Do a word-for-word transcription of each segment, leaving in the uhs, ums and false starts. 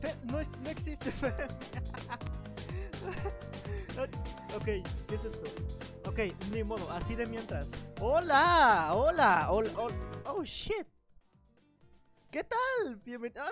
Espera, no, es- no existe. Espera. Ok, ¿qué es esto? Ok, ni modo, así de mientras. Hola, hola, hola, hola. Oh shit. ¿Qué tal? Bienvenido.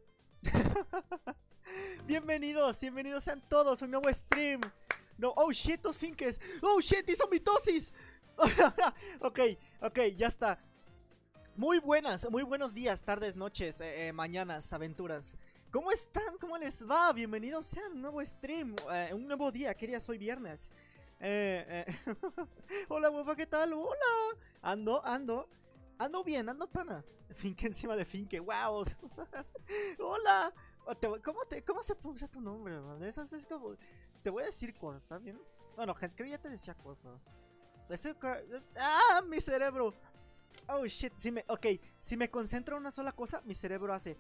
Bienvenidos, bienvenidos sean todos a un nuevo stream. No, oh shit, dos finques. Oh shit, hizo mitosis. Ok, ok, ya está. Muy buenas, muy buenos días, tardes, noches, eh, eh, mañanas, aventuras. ¿Cómo están? ¿Cómo les va? Bienvenidos sean a un nuevo stream, eh, un nuevo día. ¿Qué día es hoy? Viernes. Eh, eh. Hola, guapa, ¿qué tal? Hola. Ando, ando. Ando bien, ando pana. Finque encima de Finque, wow. Hola. Oh, te voy- ¿Cómo, te, ¿Cómo se pronuncia tu nombre, man? Eso es como... Te voy a decir Cor, ¿está bien? Bueno, creo que ya te decía Cor, pero... Ese Cor- ¡Ah, mi cerebro! Oh shit, si me, ok, si me concentro en una sola cosa, mi cerebro hace...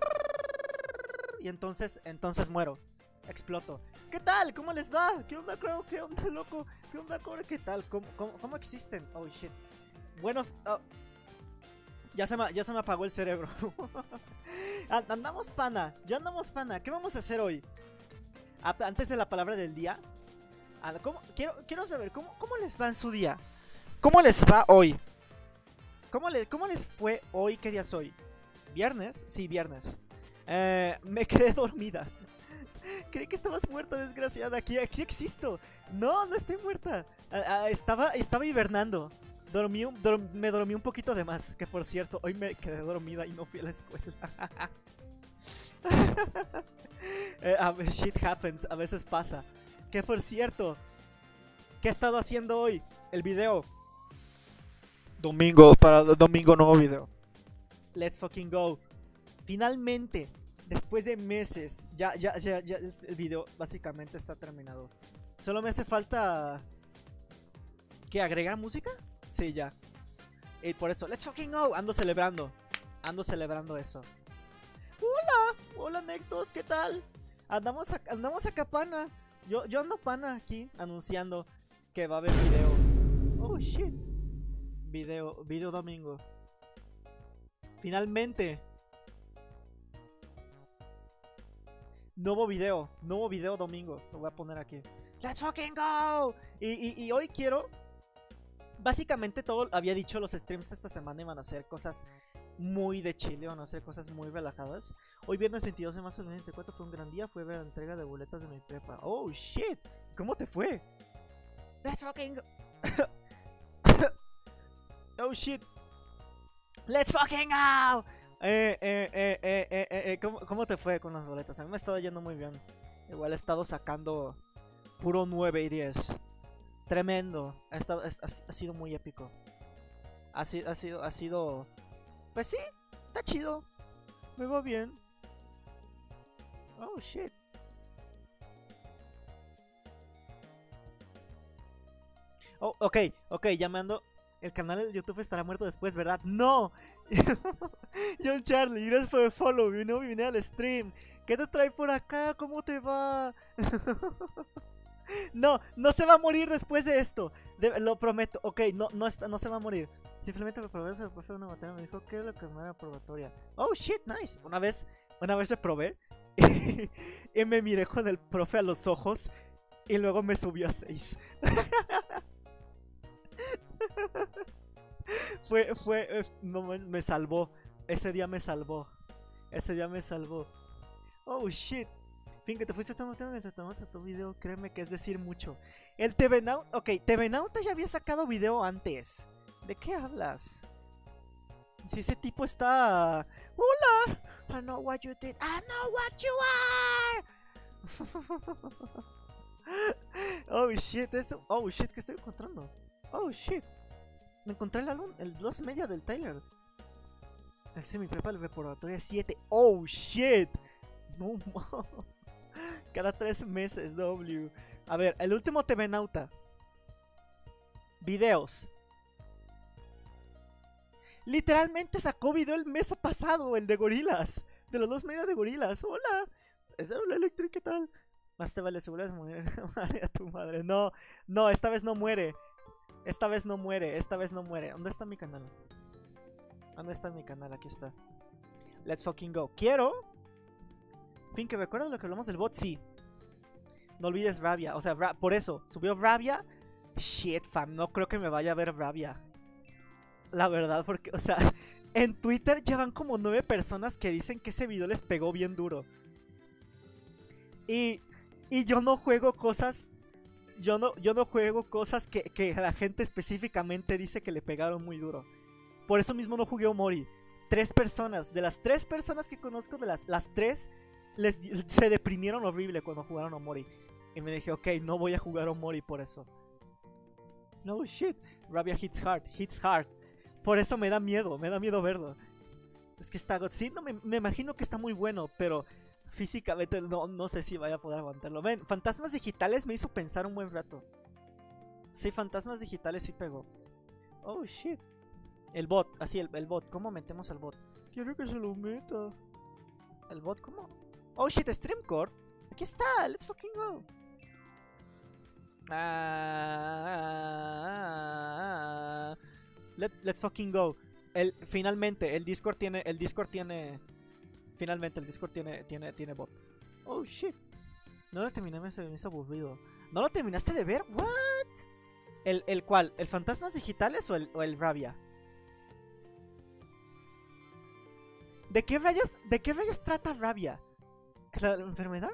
Y entonces, entonces muero. Exploto. ¿Qué tal? ¿Cómo les va? ¿Qué onda, creo? ¿Qué onda, loco? ¿Qué onda, core? ¿Qué tal? ¿Cómo, cómo, cómo existen? Oh shit. Buenos... oh. Ya se me, ya se me apagó el cerebro. And- Andamos pana, ya andamos pana. ¿Qué vamos a hacer hoy? A- Antes de la palabra del día. a- ¿cómo? Quiero, quiero saber, ¿cómo, ¿cómo les va en su día? ¿Cómo les va hoy? ¿Cómo, le, ¿Cómo les fue hoy? ¿Qué día es hoy? ¿Viernes? Sí, viernes. Eh, me quedé dormida. Creí que estabas muerta, desgraciada. Aquí, aquí existo. No, no estoy muerta. Ah, ah, estaba, estaba hibernando. Dormí, un- dorm- me dormí un poquito de más. Que por cierto, hoy me quedé dormida y no fui a la escuela. Eh, a ver, shit happens, a veces pasa. Que por cierto, ¿qué he estado haciendo hoy? El video. Domingo, para domingo nuevo video. Let's fucking go. Finalmente, después de meses, ya, ya, ya, ya el video básicamente está terminado. Solo me hace falta... ¿Qué? ¿Agregar música? Sí, ya. Y por eso, let's fucking go. Ando celebrando. Ando celebrando eso. Hola, hola Nextos, ¿qué tal? Andamos, a, andamos acá pana. Yo, yo ando pana aquí anunciando que va a haber video. Oh shit. Video, video domingo. Finalmente. Nuevo video, nuevo video domingo. Lo voy a poner aquí. Let's fucking go. Y, y, y hoy quiero... Básicamente todo, había dicho, los streams esta semana iban a ser cosas muy de chile, van a ser cosas muy relajadas. Hoy viernes veintidós de marzo de dos mil veinticuatro fue un gran día, fue ver la entrega de boletas de mi prepa. Oh shit, ¿cómo te fue? Let's fucking go. Oh shit. Let's fucking go. Eh, eh, eh, eh, eh, eh, eh, ¿cómo, ¿Cómo te fue con las boletas? A mí me ha estado yendo muy bien. Igual he estado sacando puro nueve y diez. Tremendo. Ha, estado, ha, ha sido muy épico. Ha, sido, ha sido, ha sido... Pues sí, está chido. Me va bien. Oh shit. Oh, ok, ok, llamando. El canal de YouTube estará muerto después, ¿verdad? ¡No! John Charlie, gracias por el follow. Vine, vine al stream. ¿Qué te trae por acá? ¿Cómo te va? No, no se va a morir después de esto. De, lo prometo. Ok, no, no, está, no se va a morir. Simplemente me probé el profe de una materia. Me dijo que era la primera probatoria. Oh shit, nice. Una vez, una vez reprobé. Y, y me miré con el profe a los ojos. Y luego me subió a seis. Fue, fue, eh, no, me, me salvó. Ese día me salvó. Ese día me salvó. Oh shit. Fin, que te fuiste a esta materia mientras tomabas tu video. Créeme que es decir mucho. El T V Nauta. Ok, T V Nauta ya había sacado video antes. ¿De qué hablas? Si ese tipo está... Hola. I know what you did. I know what you are. Oh shit, eso. Oh shit, ¿qué estoy encontrando? Oh shit. Me encontré el álbum, el dos media del Tyler. El semi prepa el reportatorio siete. Oh shit. No. Cada tres meses, W. A ver, el último T V Nauta. Videos. Literalmente sacó video el mes pasado, el de gorilas. De los dos medios de gorilas. Hola. ¿Es de la Electric? ¿Qué tal? Más te vale seguro de morir. Madre a tu madre. No, no, esta vez no muere. Esta vez no muere, esta vez no muere. ¿Dónde está mi canal? ¿Dónde está mi canal? Aquí está. Let's fucking go. Quiero fin, que recuerdas lo que hablamos del bot, sí. No olvides Rabia, o sea, Ra por eso, subió Rabia. Shit, fam, no creo que me vaya a ver Rabia. La verdad, porque, o sea, en Twitter llevan como nueve personas que dicen que ese video les pegó bien duro. Y, y yo no juego cosas, yo no, yo no juego cosas que, que la gente específicamente dice que le pegaron muy duro. Por eso mismo no jugué Omori. Tres personas, de las tres personas que conozco, de las, las tres, les, se deprimieron horrible cuando jugaron Omori. Y me dije, ok, no voy a jugar Omori por eso. No shit, Rabia hits hard, hits hard. Por eso me da miedo, me da miedo verlo. Es que está, sí, no, me, me imagino que está muy bueno, pero físicamente no, no sé si vaya a poder aguantarlo. Ven, Fantasmas Digitales me hizo pensar un buen rato. Sí, Fantasmas Digitales sí pegó. Oh shit. El bot, así, el, el bot, ¿cómo metemos al bot? Quiero que se lo meta. ¿El bot cómo? Oh shit, Streamcore. Aquí está, let's fucking go. Ah, let, let's fucking go. El, finalmente, el Discord tiene, el Discord tiene, finalmente el Discord tiene, tiene, tiene bot. Oh shit. No lo terminé, me hizo aburrido. ¿No lo terminaste de ver? What? ¿El, el cuál? ¿El Fantasmas Digitales o el, o el Rabia? ¿De qué rayos, de qué rayos trata Rabia? ¿La enfermedad?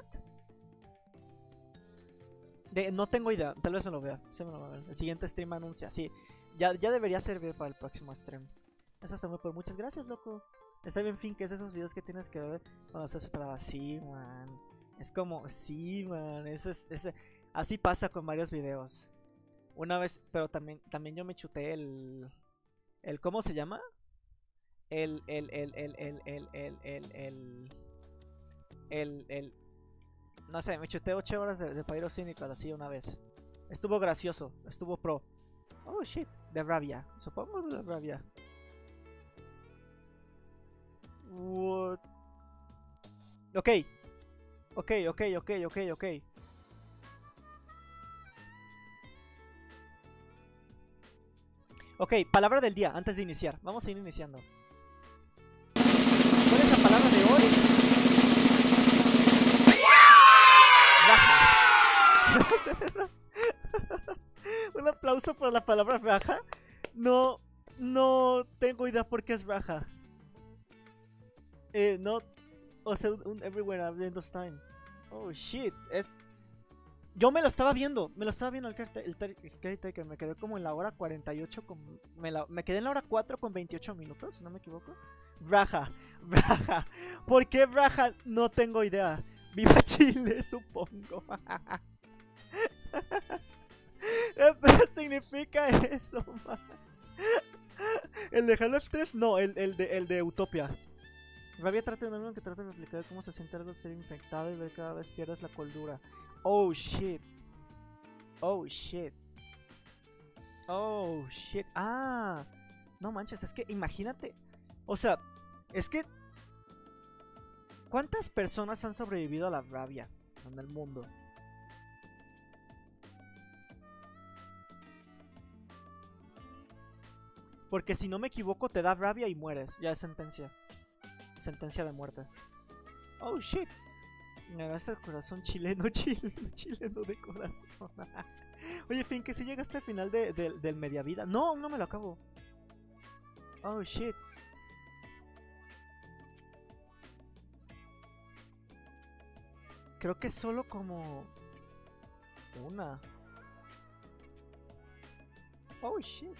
De, no tengo idea, tal vez me lo vea. Sí me lo va a ver. El siguiente stream anuncia, sí. Ya, ya debería servir para el próximo stream. Eso está muy por muchas gracias, loco. Está bien, fin, que es esos videos que tienes que ver cuando estás superado. Sí, man. Es como, sí, man. Eso es, ese, así pasa con varios videos. Una vez, pero también, también yo me chuté el, el, ¿cómo se llama? El, el, el, el, el, el, el, el, el, el, el, no sé, me chuté ocho horas de, de Pyrocynical así una vez. Estuvo gracioso, estuvo pro. Oh shit, de Rabia, supongo de Rabia. What? Ok, ok, ok, ok, ok, ok. Ok, palabra del día, antes de iniciar. Vamos a ir iniciando. ¿Cuál es la palabra de hoy? Raja. Un aplauso por la palabra raja. No, no tengo idea por qué es raja. Eh, no, o sea, un everywhere at the end of time. Oh shit, es... Yo me lo estaba viendo, me lo estaba viendo el Caretaker, me quedé como en la hora cuarenta y ocho, con, me, la, me quedé en la hora cuatro con veintiocho minutos, si no me equivoco. Raja, raja, ¿por qué raja? No tengo idea. Viva Chile, supongo. ¿Qué significa eso, man? ¿El de Half-Life tres? No, el, el, de, el de Utopia. Rabia trata de un algo que trata de explicar cómo se siente algo ser infectado y ver cada vez pierdes la cordura. Oh shit. Oh shit. Oh shit. Ah, no manches, es que imagínate. O sea, es que ¿cuántas personas han sobrevivido a la rabia en el mundo? Porque si no me equivoco te da rabia y mueres. Ya es sentencia. Sentencia de muerte. Oh shit. Me agarraste el corazón chileno, chileno, chileno de corazón. Oye, Fin, que si llegaste al final de, de, del media vida. No, no me lo acabo. Oh shit. Creo que solo como una. Oh shit.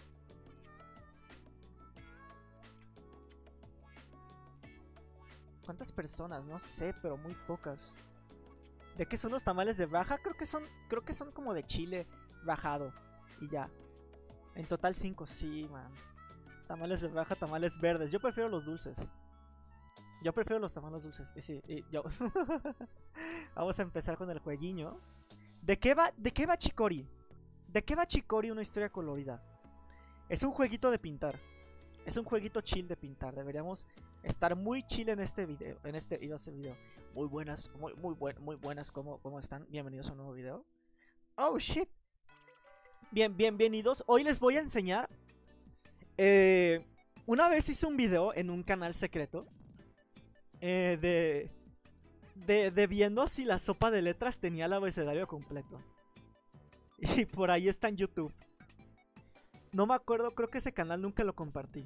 ¿Cuántas personas? No sé, pero muy pocas. ¿De qué son los tamales de raja? Creo que son, creo que son como de chile rajado. Y ya. En total cinco, sí, man. Tamales de raja, tamales verdes. Yo prefiero los dulces. Yo prefiero los tamales dulces. Y sí, y yo. Vamos a empezar con el jueguiño. ¿De qué va, de qué va Chicory? ¿De qué va Chicory, una historia colorida? Es un jueguito de pintar. Es un jueguito chill de pintar. Deberíamos estar muy chill en este video. En este, iba a ser video. Muy buenas, muy, muy, buen, muy buenas. ¿Cómo, ¿Cómo están? Bienvenidos a un nuevo video. Oh shit. Bien, bienvenidos. Hoy les voy a enseñar. Eh, una vez hice un video en un canal secreto. Eh, de. de, de viendo si la sopa de letras tenía el abecedario completo. Y por ahí está en YouTube. No me acuerdo, creo que ese canal nunca lo compartí.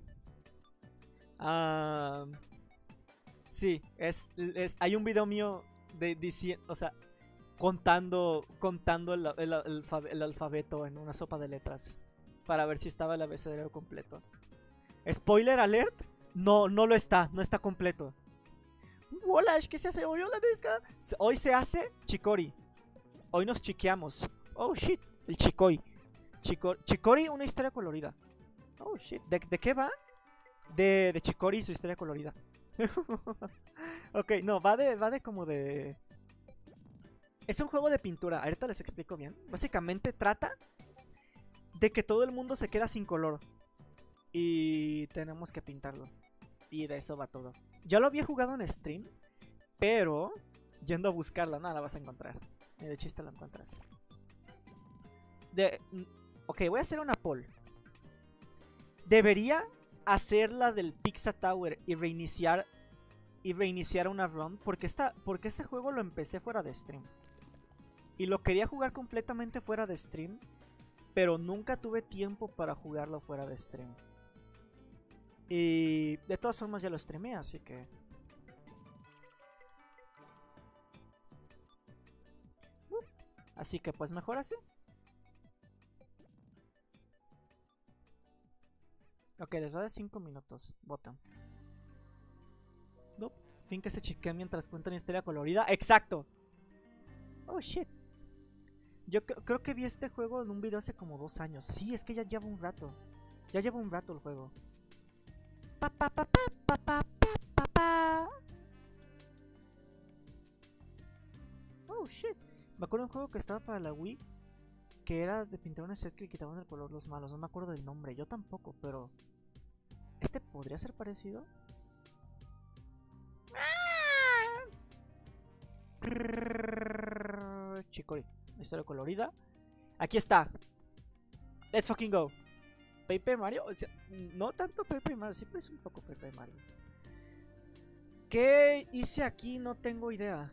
Ah, sí, es, es, hay un video mío de diciendo, o sea, contando, contando el, el, el, el alfabeto en una sopa de letras para ver si estaba el abecedario completo. Spoiler alert, no, no lo está, no está completo. Hola, ¿qué se hace hoy? Hola, Desca. Hoy se hace Chicori. Hoy nos chiqueamos. Oh shit, el Chicori. Chico, Chicori, una historia colorida. Oh shit, ¿de, de qué va? De, de Chicori y su historia colorida. Ok, no, va de, va de como de... Es un juego de pintura, ahorita les explico bien. Básicamente trata de que todo el mundo se queda sin color y tenemos que pintarlo. Y de eso va todo. Ya lo había jugado en stream, pero yendo a buscarla, nada, la vas a encontrar. Ni de chiste la encuentras. De... Ok, voy a hacer una poll. ¿Debería hacer la del Pizza Tower y reiniciar y reiniciar una run? Porque, esta, porque este juego lo empecé fuera de stream. Y lo quería jugar completamente fuera de stream, pero nunca tuve tiempo para jugarlo fuera de stream. Y de todas formas ya lo streamé, así que... Uh, así que pues mejor así. Ok, les voy a dar cinco minutos. Votan. No, fin que se chiquea mientras cuentan historia colorida. ¡Exacto! Oh shit. Yo creo que vi este juego en un video hace como dos años. Sí, es que ya lleva un rato. Ya lleva un rato el juego. Pa, pa, pa, pa, pa, pa, pa, pa. Oh shit. Me acuerdo de un juego que estaba para la Wii, que era de pintar una set que le quitaban el color los malos. No me acuerdo del nombre. Yo tampoco, pero... ¿Este podría ser parecido? Chicori, historia colorida. Aquí está. Let's fucking go. Paper Mario, o sea, no tanto Paper Mario, siempre es un poco Paper Mario. ¿Qué hice aquí? No tengo idea.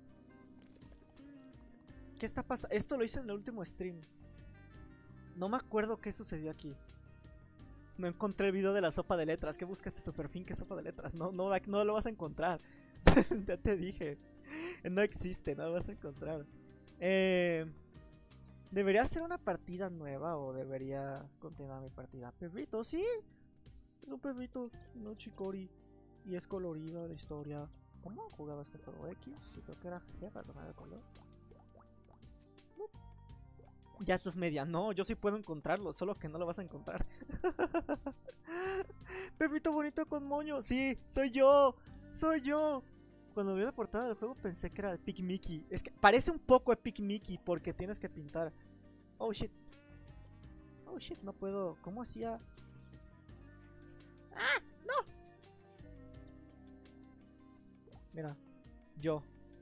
¿Qué está pasando? Esto lo hice en el último stream. No me acuerdo qué sucedió aquí. No encontré el video de la sopa de letras. ¿Qué buscaste, Superfin? ¿Qué sopa de letras? No, no, no lo vas a encontrar. Ya te dije. No existe, no lo vas a encontrar. Eh, ¿Debería hacer una partida nueva o deberías continuar mi partida? Perrito, sí. Es un perrito, no Chicori. Y es colorido la historia. ¿Cómo jugaba este juego? X. Sí, creo que era G para tomar el color. Ya esto es media. No, yo sí puedo encontrarlo, solo que no lo vas a encontrar. Perrito bonito con moño. Sí, soy yo. Soy yo. Cuando vi la portada del juego pensé que era Epic Mickey. Es que parece un poco Epic Mickey porque tienes que pintar. Oh shit. Oh shit, no puedo. ¿Cómo hacía? ¡Ah! ¡No! Mira. Yo.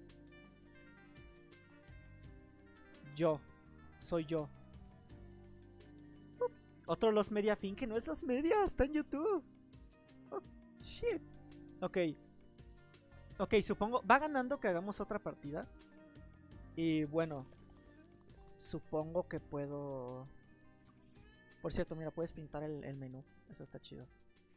Yo. Soy yo. Uh, otro Los Media Fin que no es Los Media, está en YouTube. Oh, shit. Ok. Ok, supongo. Va ganando que hagamos otra partida. Y bueno. Supongo que puedo. Por cierto, mira, puedes pintar el, el menú. Eso está chido.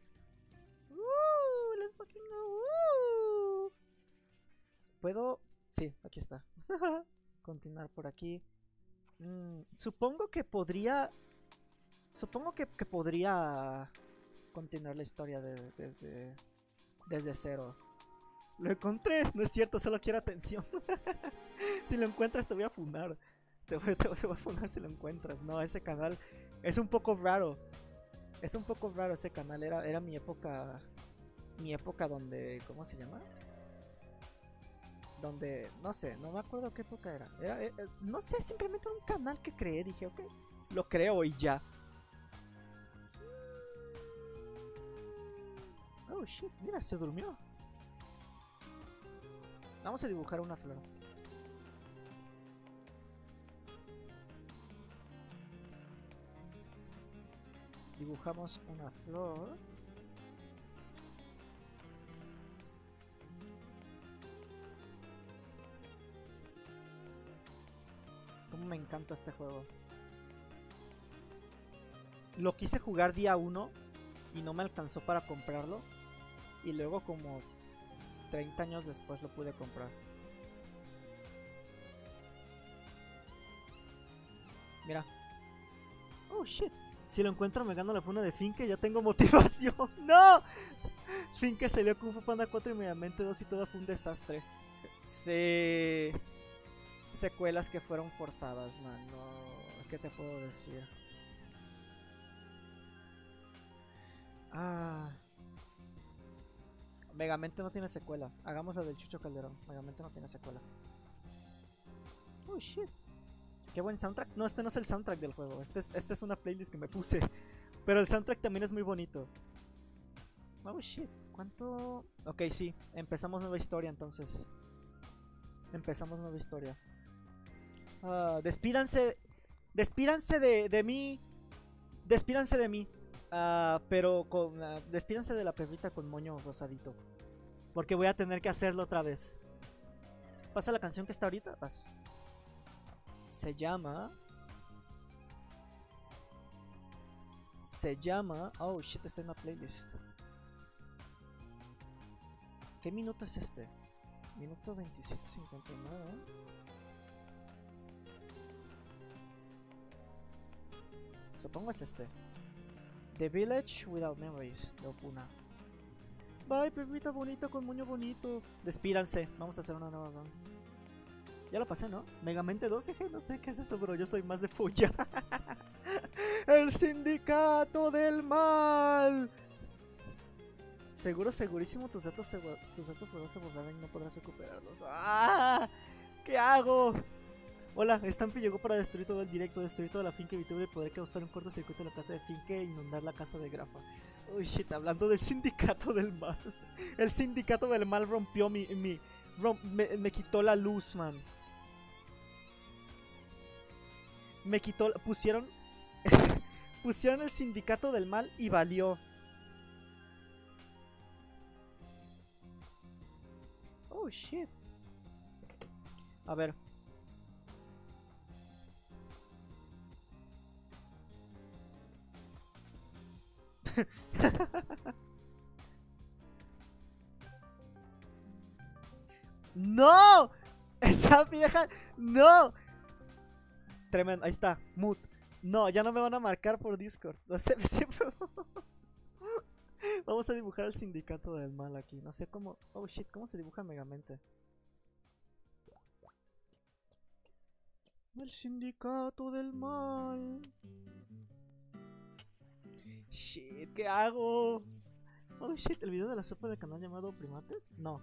Uh, let's fucking go. Uh. ¿Puedo? Sí, aquí está. Continuar por aquí. Mm, supongo que podría. Supongo que, que podría continuar la historia de, desde, desde cero. Lo encontré, no es cierto, solo quiero atención. Si lo encuentras te voy a funar. Te voy, te, te voy a funar si lo encuentras. No, ese canal es un poco raro. Es un poco raro ese canal. Era, era mi época. Mi época donde. ¿Cómo se llama? Donde, no sé, no me acuerdo qué época era. era, era no sé, simplemente un canal que creé. Dije, ok, lo creo y ya. Oh shit, mira, se durmió. Vamos a dibujar una flor. Dibujamos una flor. me encanta este juego. Lo quise jugar día uno y no me alcanzó para comprarlo. Y luego como treinta años después lo pude comprar. Mira. Oh shit. Si lo encuentro me gano la funa de Finke, ya tengo motivación. ¡No! Finke salió Kung Fu Panda cuatro y Megamente dos y todo fue un desastre. Sí. Secuelas que fueron forzadas, man. No. ¿Qué te puedo decir? Ah. Megamente no tiene secuela. Hagamos la del Chucho Calderón. Megamente no tiene secuela. Oh shit. Qué buen soundtrack. No, este no es el soundtrack del juego. Este es, este es una playlist que me puse. Pero el soundtrack también es muy bonito. Oh shit. ¿Cuánto? Ok, sí. Empezamos nueva historia entonces. Empezamos nueva historia. Uh, despídanse. Despídanse de, de mí. Despídanse de mí. Uh, pero con, uh, despídanse de la perrita con moño rosadito. Porque voy a tener que hacerlo otra vez. Pasa la canción que está ahorita. Pasa. Se llama. Se llama. Oh shit, está en la playlist. ¿Qué minuto es este? Minuto veintisiete cincuenta y nueve. Supongo es este. The Village Without Memories de Opuna. Bye, perrita bonita con moño bonito. Despídanse, vamos a hacer una nueva run. Ya lo pasé, ¿no? Megamente dos, jeje, no sé qué es eso, pero yo soy más de follar. El sindicato del mal. Seguro, segurísimo, tus datos se, tus datos se borrarán y no podrás recuperarlos. ¡Ah! ¿Qué hago? Hola, Stampy llegó para destruir todo el directo, destruir toda la finca y Vituber y poder causar un cortocircuito en la casa de finca e inundar la casa de Grafa. Uy, shit, hablando del sindicato del mal. El sindicato del mal rompió mi... mi romp, me, me quitó la luz, man. Me quitó... Pusieron... pusieron el sindicato del mal y valió. Oh, shit. A ver. ¡No! Esa vieja... ¡No! Tremendo, ahí está, mood. No, ya no me van a marcar por Discord. No sé, siempre... Vamos a dibujar el sindicato del mal aquí. No sé cómo... Oh shit, ¿cómo se dibuja Megamente? El sindicato del mal. Shit, ¿qué hago? Oh shit, el video de la sopa del canal llamado Primates. No.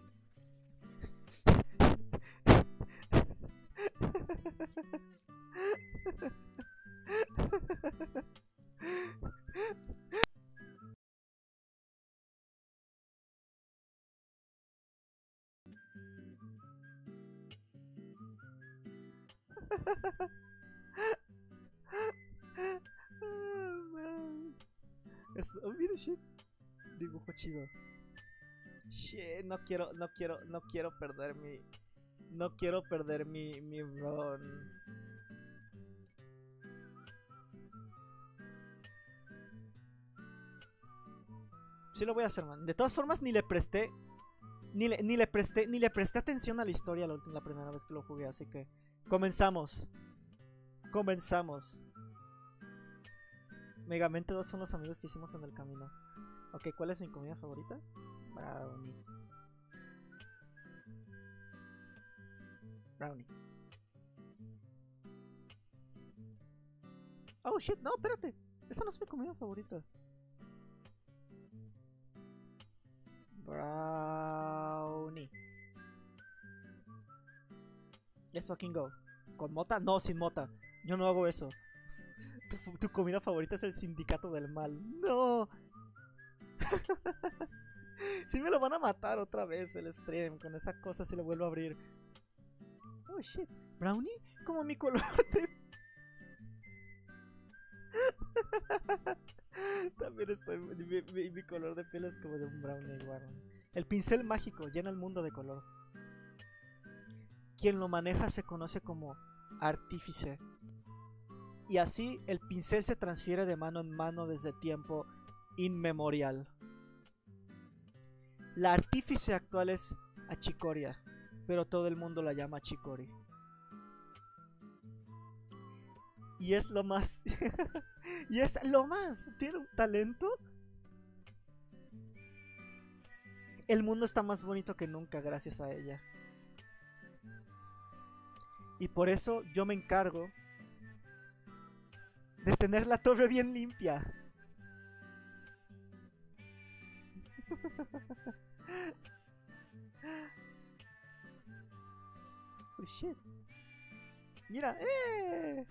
Es, oh, mira, shit. Dibujo chido. Shit, no quiero, no quiero, no quiero perder mi... No quiero perder mi, mi run. Sí lo voy a hacer, man. De todas formas, ni le presté... Ni le, ni le presté, ni le presté atención a la historia la, la primera vez que lo jugué, así que... Comenzamos. Comenzamos. Megamente dos son los amigos que hicimos en el camino. Ok, ¿cuál es mi comida favorita? Brownie. Brownie. Oh shit, no, espérate. Esa no es mi comida favorita. Brownie. Let's fucking go. ¿Con mota? No, sin mota. Yo no hago eso. Tu, tu comida favorita es el sindicato del mal. No. Si me lo van a matar otra vez el stream. Con esa cosa si lo vuelvo a abrir. Oh shit. ¿Brownie? Como mi color de... También estoy... Mi, mi, mi color de piel es como de un brownie igual. El pincel mágico llena el mundo de color. Quien lo maneja se conoce como artífice. Y así el pincel se transfiere de mano en mano desde tiempo inmemorial. La artífice actual es Achikoria, pero todo el mundo la llama Chikori. Y es lo más... y es lo más... Tiene un talento. El mundo está más bonito que nunca gracias a ella. Y por eso yo me encargo de tener la torre bien limpia. Oh shit. Mira, ¡eh!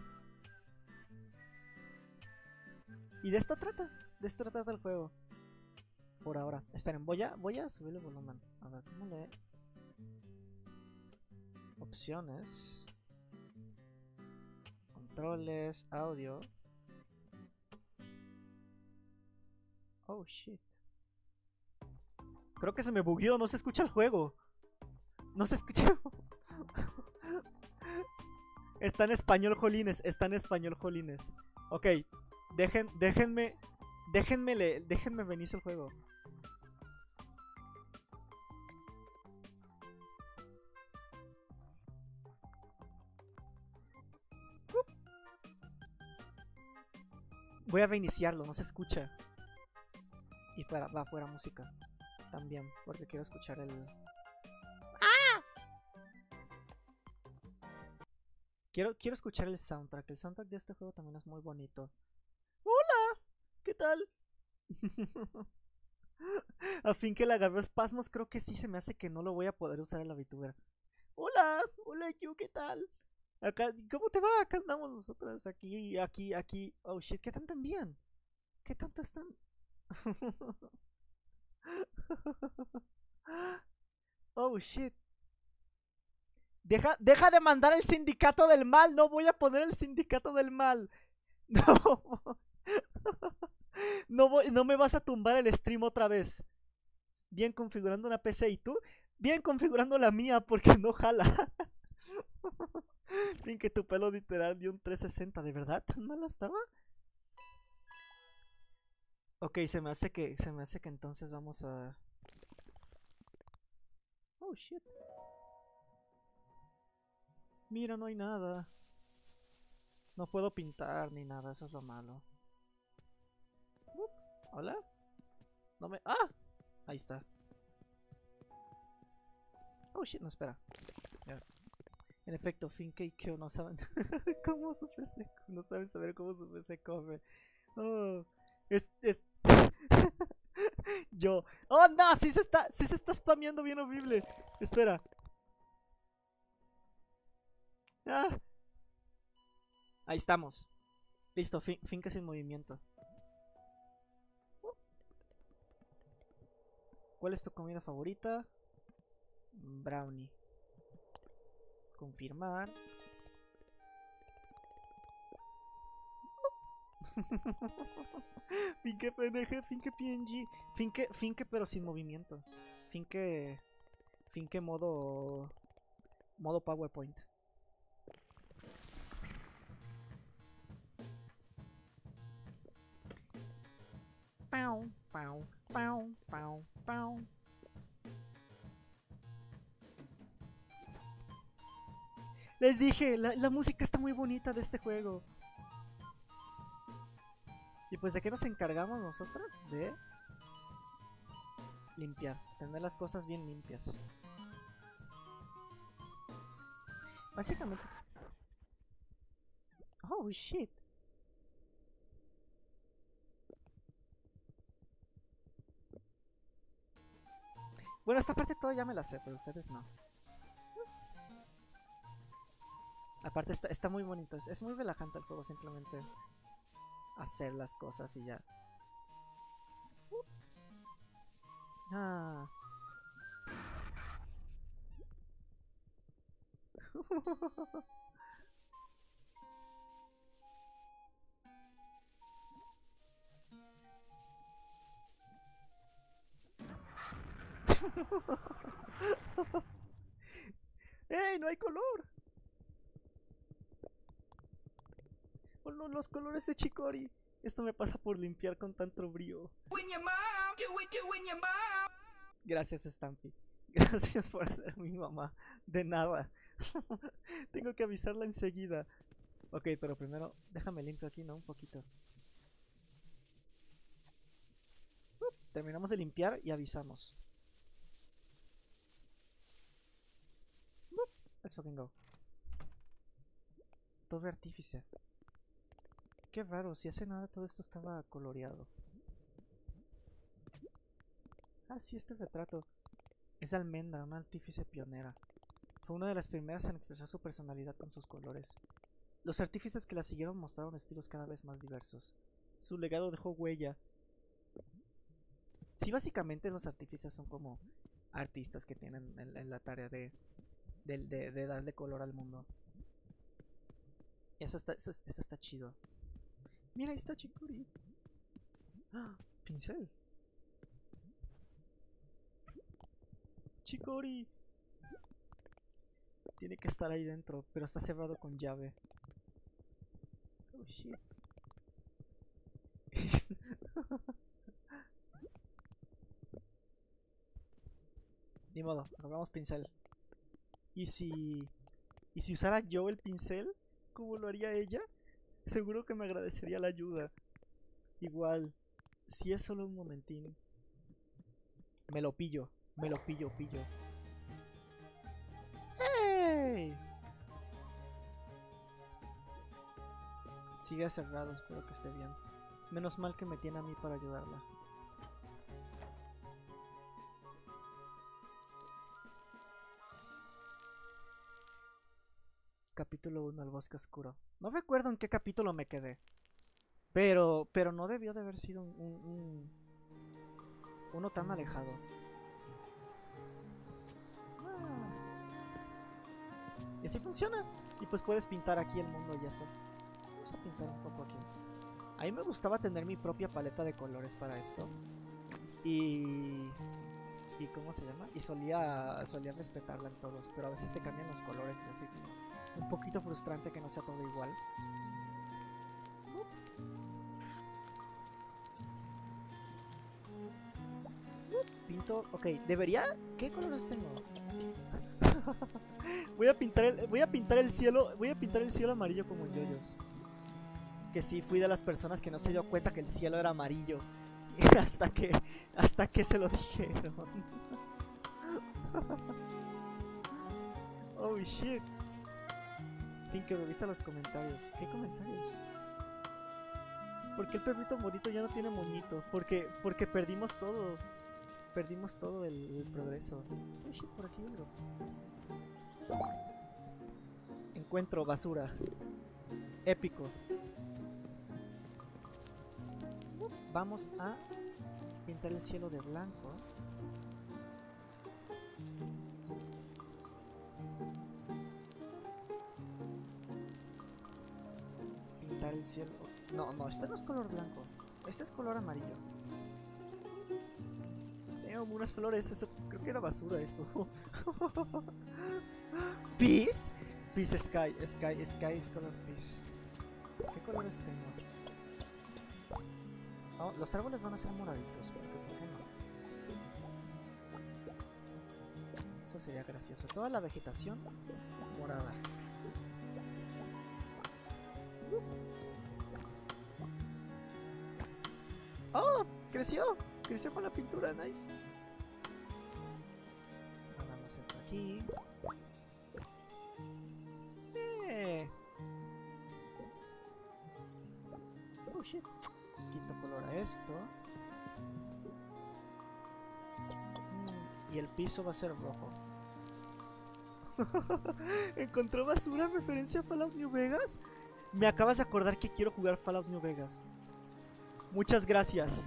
Y de esto trata, de esto trata el juego. Por ahora. Esperen, voy a, voy a subir el volumen. A ver, ¿cómo le...? Opciones. Controles, audio. Oh shit. Creo que se me bugueó, no se escucha el juego. No se escucha. Está en español, jolines. Está en español, jolines. Ok. Dejen, déjenme. Déjenme, le, déjenme venir el juego. Voy a reiniciarlo, no se escucha. Y para, va fuera música. También, porque quiero escuchar el... ¡Ah! Quiero, quiero escuchar el soundtrack. El soundtrack de este juego también es muy bonito. ¡Hola! ¿Qué tal? A fin que le agarró espasmos, creo que sí se me hace que no lo voy a poder usar en la VTuber. ¡Hola! ¡Hola, Q! ¿Qué tal? Acá, ¿cómo te va? Acá andamos nosotros, aquí, aquí, aquí. Oh shit, ¿qué tan tan bien? ¿Qué tanto están? Oh shit. Deja, deja de mandar el sindicato del mal. No voy a poner el sindicato del mal. No. No, voy, no me vas a tumbar el stream otra vez. Bien configurando una P C y tú. Bien configurando la mía porque no jala. Bien que tu pelo literal dio un trescientos sesenta. ¿De verdad tan mala estaba? Ok, se me hace que. Se me hace que entonces vamos a. Oh shit. Mira, no hay nada. No puedo pintar ni nada, eso es lo malo. Uh, ¿Hola? No me. ¡Ah! Ahí está. Oh shit, no, espera. Ya. En efecto, Finke y Kyo no saben cómo su P C. No saben saber cómo su P C corre. Oh. Es. es... Yo. ¡Oh no! Sí se está. Sí se está spameando bien horrible. Espera. Ah. Ahí estamos. Listo, fin Finke sin movimiento. ¿Cuál es tu comida favorita? Brownie. Confirmar. Finke P N G, Finke P N G. Finke, Finke pero sin movimiento. Finke. Finke modo. Modo PowerPoint. Pau, pau, pau, pau, pau. Les dije, la, la música está muy bonita de este juego. Y pues de qué nos encargamos nosotros? De limpiar, tener las cosas bien limpias. Básicamente. Oh shit. Bueno, esta parte todo ya me la sé, pero ustedes no. Aparte está, está muy bonito, es, es muy relajante el juego, simplemente hacer las cosas y ya. Ah. ¡Ey! ¡No hay color! Oh no, los colores de Chicory. Esto me pasa por limpiar con tanto brío. Gracias, Stampy. Gracias por ser mi mamá. De nada. Tengo que avisarla enseguida. Ok, pero primero déjame limpio aquí, ¿no? Un poquito. Uh, terminamos de limpiar y avisamos. Uh, let's fucking go. Torre artífice. Qué raro, si hace nada todo esto estaba coloreado. Ah, sí, este retrato. Es Almendra, una artífice pionera. Fue una de las primeras en expresar su personalidad con sus colores. Los artífices que la siguieron mostraron estilos cada vez más diversos. Su legado dejó huella. Sí, básicamente los artífices son como artistas que tienen en, en la tarea de, de, de, de darle color al mundo. Eso está, eso, eso está chido. Mira, ahí está Chicory. ¡Ah! Pincel. Chicory. Tiene que estar ahí dentro, pero está cerrado con llave. Oh shit. Ni modo, hagamos pincel. ¿Y si... ¿Y si usara yo el pincel? ¿Cómo lo haría ella? Seguro que me agradecería la ayuda. Igual, si es solo un momentín. Me lo pillo, me lo pillo, pillo. ¡Hey! Sigue cerrado, espero que esté bien. Menos mal que me tiene a mí para ayudarla. Capítulo uno, el bosque oscuro. No recuerdo en qué capítulo me quedé. Pero, pero no debió de haber sido un, un, un uno tan alejado. Ah. Y así funciona. Y pues puedes pintar aquí el mundo y eso. Vamos a pintar un poco aquí. A mí me gustaba tener mi propia paleta de colores para esto. Y... ¿Y cómo se llama? Y solía, solía respetarla en todos. Pero a veces te cambian los colores y así como... Un poquito frustrante que no sea todo igual. Pinto... Ok, debería... ¿Qué colores tengo? voy a pintar el... Voy a pintar el cielo... Voy a pintar el cielo amarillo como en yoyos. Que sí, fui de las personas que no se dio cuenta que el cielo era amarillo. hasta que... Hasta que se lo dijeron. Oh shit. Que revisa los comentarios. ¿Qué comentarios? ¿Por qué el perrito morito ya no tiene moñito? Porque, porque perdimos todo. Perdimos todo el, el progreso. Oh shit, por aquí algo. Encuentro basura. Épico. Vamos a pintar el cielo de blanco. El cielo. No, no, este no es color blanco. Este es color amarillo. Tengo unas flores, eso creo que era basura eso. Peace. Peace Sky, Sky, Sky is color peace. ¿Qué colores tengo? Oh, los árboles van a ser moraditos, porque ¿por qué no? Eso sería gracioso. Toda la vegetación morada. ¡Oh! ¡Creció! Creció con la pintura, nice. Ponemos esto aquí. ¡Eh! Oh shit. Quito color a esto. Mm, y el piso va a ser rojo. ¿Encontró basura en referencia a Fallout New Vegas? Me acabas de acordar que quiero jugar Fallout New Vegas. Muchas gracias.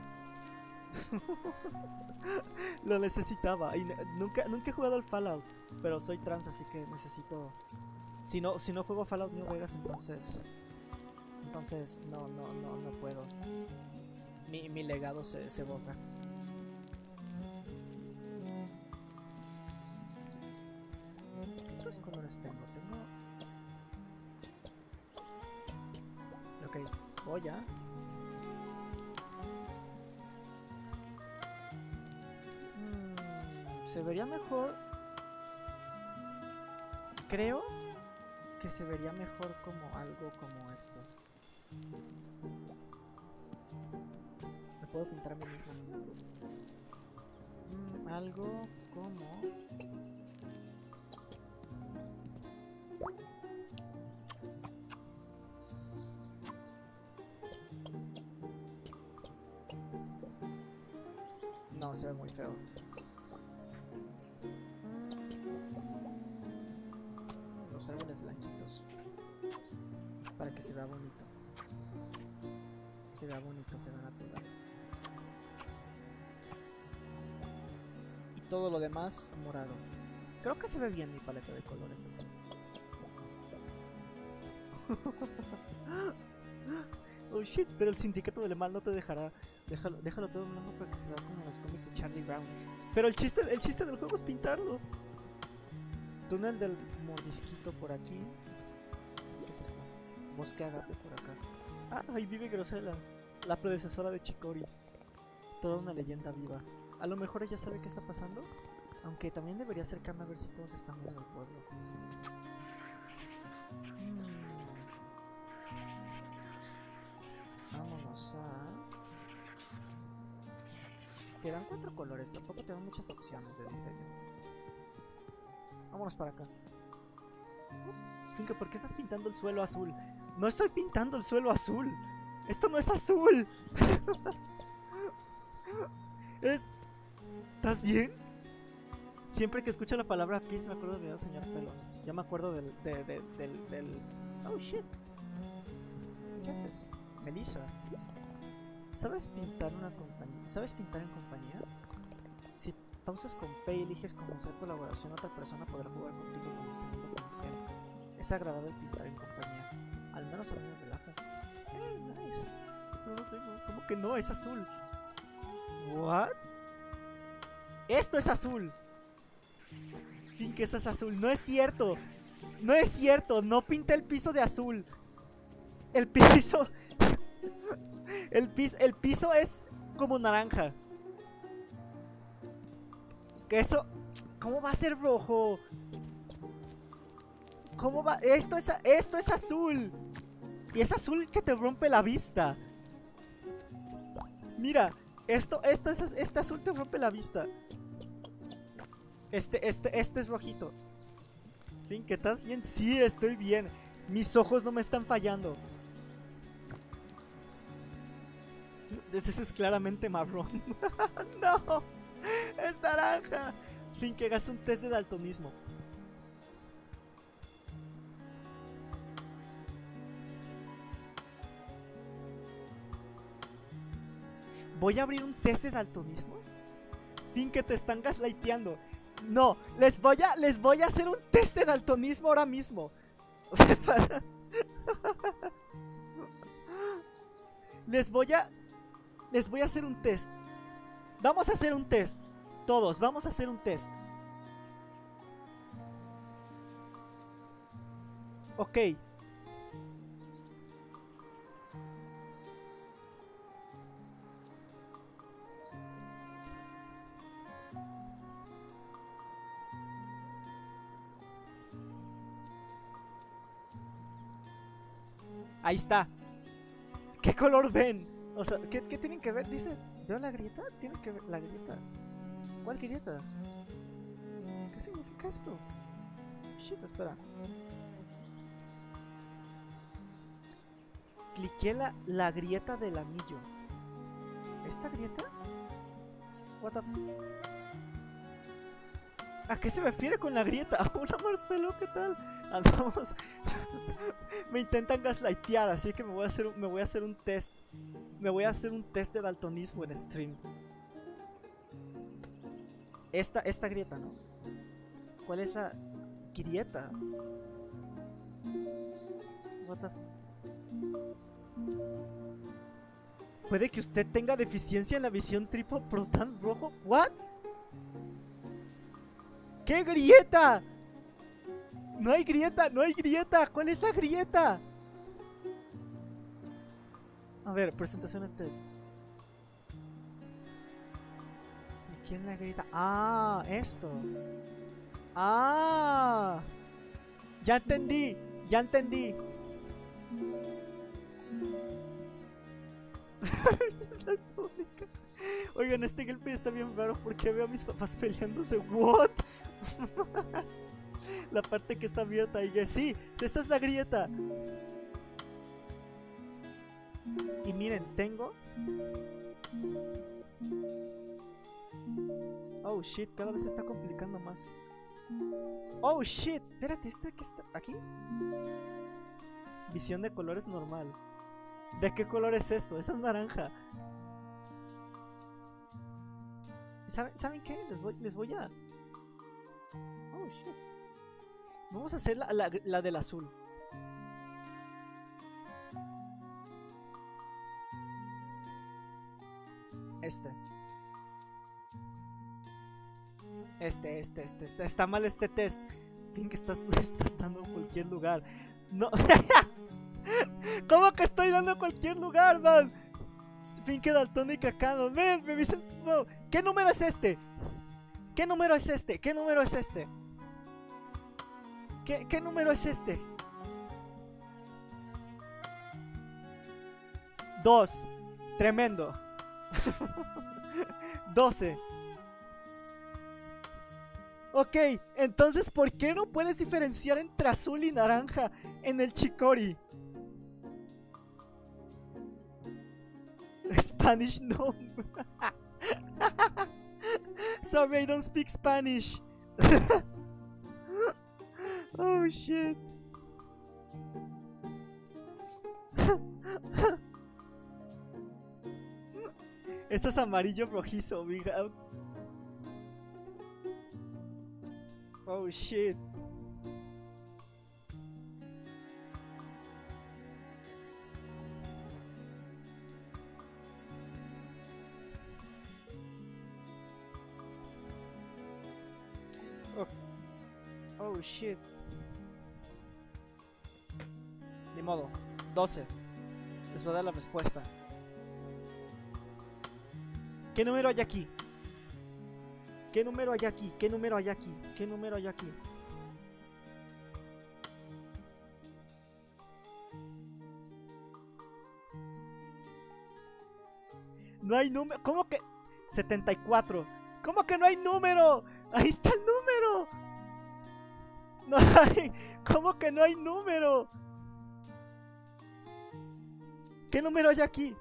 Lo necesitaba. Y nunca, nunca he jugado al Fallout, pero soy trans, así que necesito... Si no, si no juego Fallout New Vegas, entonces... Entonces no, no, no, no puedo. Mi, mi legado se, se borra. ¿Qué otros colores tengo? Tengo... Ok, Joya. Mm, se vería mejor. Creo que se vería mejor como algo como esto. Me puedo pintar a mí mismo. Mm, algo como... No, se ve muy feo. Los árboles blanquitos. Para que se vea bonito. Se vea bonito, se vea natural. Y todo lo demás morado. Creo que se ve bien mi paleta de colores así. Oh shit, pero el sindicato del mal no te dejará. Déjalo, déjalo todo en blanco para que se vea como en los cómics de Charlie Brown. Pero el chiste, el chiste del juego es pintarlo. Túnel del mordisquito por aquí. ¿Qué es esto? Bosque agape por acá. Ah, ahí vive Grosela, la predecesora de Chicory. Toda una leyenda viva. A lo mejor ella sabe qué está pasando. Aunque también debería acercarme a ver si todos están bien en el pueblo. Hmm. Vámonos a... Te dan cuatro colores, tampoco te dan muchas opciones de diseño. Vámonos para acá. Finca, ¿por qué estás pintando el suelo azul? No estoy pintando el suelo azul. Esto no es azul. es... ¿Estás bien? Siempre que escucho la palabra please me acuerdo de señor Pelón. Ya me acuerdo del, de, de, del, del... Oh shit. ¿Qué haces? Melissa. ¿Sabes pintar una compañía? ¿Sabes pintar en compañía? Si pausas con P y eliges comenzar colaboración, otra persona podrá jugar contigo como un segundo pincel. Es agradable pintar en compañía. Al menos a mí me relaja. Hey, nice. No lo tengo. ¿Cómo que no? Es azul. What? Esto es azul. Fin que eso es azul. No es cierto. No es cierto. No pinté el piso de azul. El piso... El piso, el piso es como naranja. Que eso... ¿Cómo va a ser rojo? ¿Cómo va? Esto es, esto es azul. Y es azul que te rompe la vista. Mira, esto, esto es, este azul te rompe la vista. Este, este, este es rojito. Fin, ¿que estás bien? Sí, estoy bien. Mis ojos no me están fallando. Ese es claramente marrón. No, es naranja. Fin, que hagas un test de daltonismo. Voy a abrir un test de daltonismo. Fin, que te están gaslighteando. No, les voy a, les voy a hacer un test de daltonismo ahora mismo. Les voy a... Les voy a hacer un test. Vamos a hacer un test. Todos, vamos a hacer un test. Ok. Ahí está. ¿Qué color ven? O sea, ¿qué, qué tienen que ver? Dice, ¿veo la grieta? Tienen que ver la grieta. ¿Cuál grieta? ¿Qué significa esto? Shit, espera. Cliqué la, la grieta del anillo. ¿Esta grieta? What the... ¿A qué se refiere con la grieta? Hola Marcelo, ¿qué tal? Andamos. Me intentan gaslightear, así que me voy a hacer un, me voy a hacer un test. Me voy a hacer un test de daltonismo en stream. Esta, esta grieta, ¿no? ¿Cuál es la grieta? What the... Puede que usted tenga deficiencia en la visión triple protan rojo. ¿What? ¿Qué grieta? No hay grieta, no hay grieta. ¿Cuál es la grieta? A ver, presentación de test. ¿Y quién la grita? Ah, esto. Ah, ya entendí, ya entendí. Oigan, este gameplay está bien raro porque veo a mis papás peleándose. What? La parte que está abierta y que sí, esta es la grieta. Y miren, tengo. Oh shit, cada vez se está complicando más. Oh shit, espérate, ¿este que está aquí? Visión de colores normal. ¿De qué color es esto? Esa es naranja. ¿Saben, ¿saben qué? Les voy, les voy a... Oh shit. Vamos a hacer la, la, la del azul. Este. Este, este, este, este. Está mal este test. Fin que estás, estás dando en cualquier lugar. No. ¿Cómo que estoy dando en cualquier lugar, man? Fin que daltónica acá, no. Ven, me dicen. No. ¿Qué número es este? ¿Qué número es este? ¿Qué número es este? ¿Qué, qué número es este? Dos. Tremendo. doce. Ok, entonces ¿por qué no puedes diferenciar entre azul y naranja en el Chicory? Spanish no. Sorry, I don't speak Spanish. Oh shit. Esto es amarillo rojizo, big out. Oh shit. Oh, oh shit. Ni modo. doce. Les voy a dar la respuesta. ¿Qué número hay aquí? ¿Qué número hay aquí? ¿Qué número hay aquí? ¿Qué número hay aquí? No hay número. ¿Cómo que? setenta y cuatro. ¿Cómo que no hay número? Ahí está el número. No hay. ¿Cómo que no hay número? ¿Qué número hay aquí?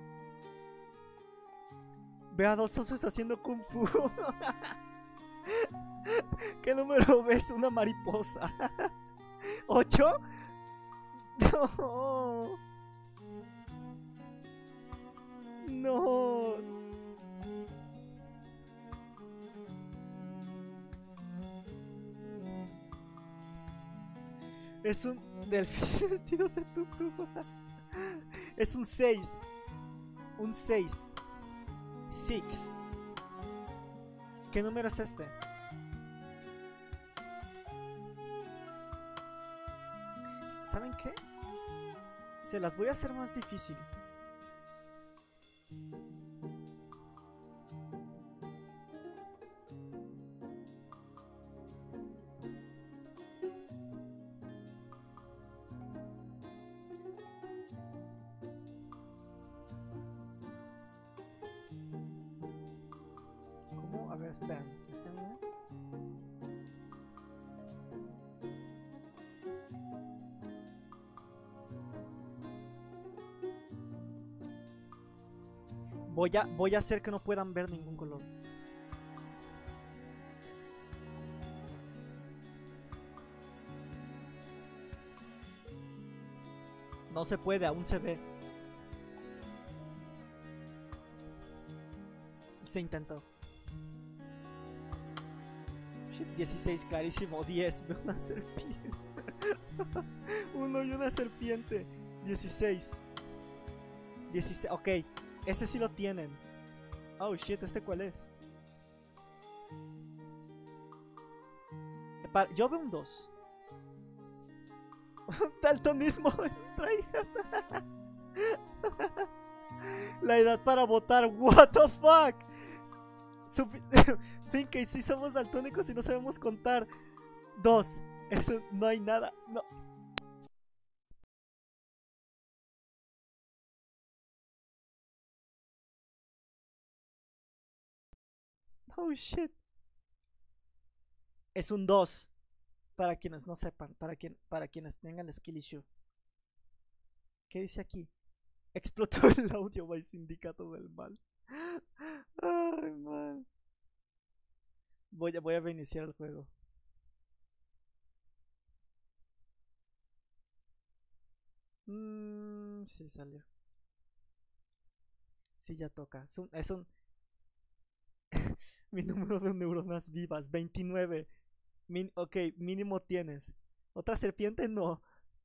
Ve a dos osos haciendo kung fu. ¿Qué número ves? Una mariposa. ¿Ocho? No. No. Es un delfín vestido de tutu. Es un seis. Un seis. Six. ¿Qué número es este? ¿Saben qué? Se las voy a hacer más difícil. ¿Cómo? A ver, espera. Voy a, voy a hacer que no puedan ver ningún color. No se puede, aún se ve. Se intentó. Shit, dieciséis, clarísimo. diez, veo una serpiente. Uno y una serpiente. dieciséis. dieciséis, ok. Ese sí lo tienen. Oh shit, ¿este cuál es? Yo veo un dos. Daltonismo. La edad para votar. What the fuck. Finke, si somos daltónicos y no sabemos contar. Dos. Eso no hay nada. No. Oh shit. Es un dos. Para quienes no sepan. Para, quien, para quienes tengan skill issue. ¿Qué dice aquí? Explotó el audio by Sindicato del Mal. Ay, man. Voy a, voy a reiniciar el juego. Mmm, sí salió. Sí, ya toca. Es un... Es un... Mi número de neuronas vivas, veintinueve. Min ok, mínimo tienes. ¿Otra serpiente? No.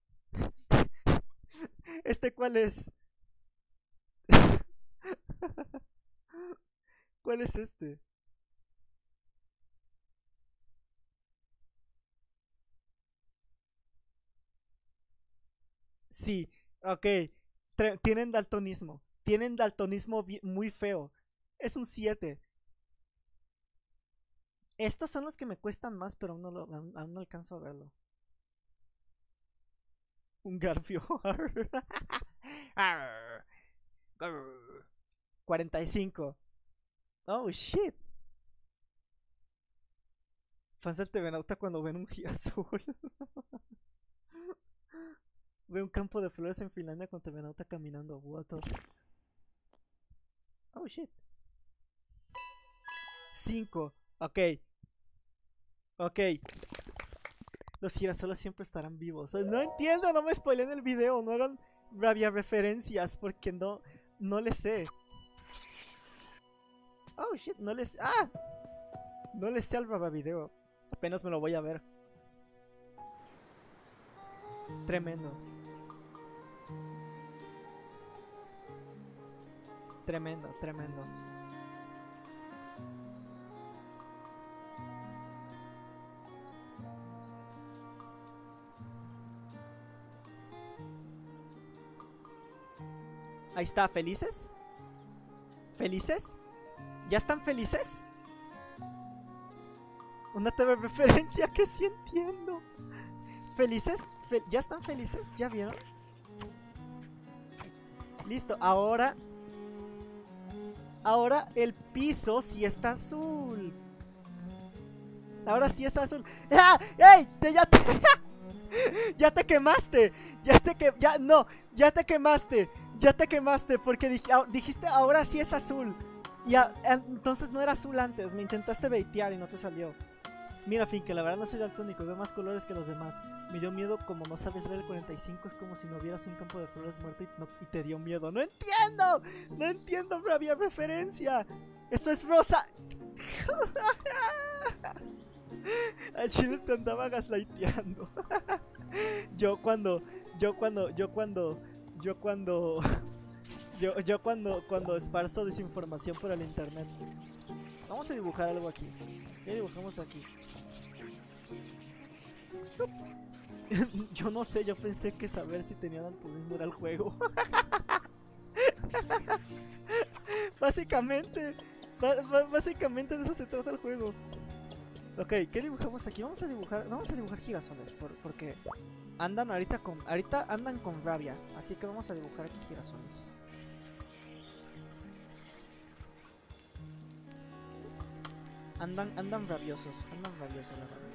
¿Este cuál es? ¿Cuál es este? Sí, ok. Tienen daltonismo. Tienen daltonismo muy feo. Es un siete. Estos son los que me cuestan más, pero aún no, lo, aún, aún no alcanzo a verlo. Un garfio. cuarenta y cinco. Oh, shit. Fans del T V Nauta cuando ven un girasol. Ve un campo de flores en Finlandia con T V Nauta caminando. What the... Oh, shit. cinco. Ok. Ok. Los girasoles siempre estarán vivos. No entiendo, no me spoileen el video. No hagan rabia referencias porque no, no les sé. Oh shit, no les... ¡Ah! No les sé al rabia video. Apenas me lo voy a ver. Tremendo. Tremendo, tremendo. Ahí está, ¿felices? ¿Felices? ¿Ya están felices? Una T V referencia que sí entiendo. ¿Felices? Fe ¿Ya están felices? ¿Ya vieron? Listo, ahora... Ahora el piso sí está azul. Ahora sí es azul. ¡Ah! ¡Ey! Te, ya te... ya te quemaste. Ya te que... Ya, no. Ya te quemaste. Ya te quemaste porque dij dijiste ahora sí es azul. Y a entonces no era azul antes. Me intentaste baitear y no te salió. Mira, Finke, la verdad no soy daltónico. Veo más colores que los demás. Me dio miedo como no sabes ver el cuarenta y cinco. Es como si no vieras un campo de flores muerto y, no, y te dio miedo. ¡No entiendo! ¡No entiendo! Pero había referencia. ¡Eso es rosa! A Chile te andaba gaslighteando. Yo cuando... Yo cuando... Yo cuando... Yo cuando... Yo, yo cuando, cuando esparzo desinformación por el internet. Vamos a dibujar algo aquí. ¿Qué dibujamos aquí? Yo no sé, yo pensé que saber si tenía daltonismo era el juego. Básicamente, básicamente de eso se trata el juego. Ok, ¿qué dibujamos aquí? Vamos a dibujar, vamos a dibujar girasoles por, porque andan ahorita con, ahorita andan con rabia, así que vamos a dibujar aquí girasoles. Andan, andan rabiosos, andan rabiosos la verdad.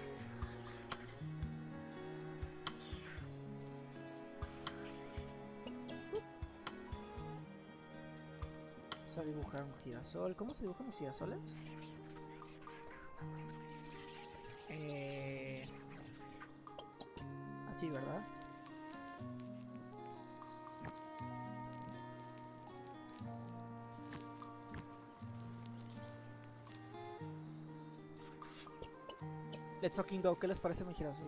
Vamos a dibujar un girasol. ¿Cómo se dibujan los girasoles? Eh... Así, ¿verdad? Let's fucking go. ¿Qué les parece mi girasol?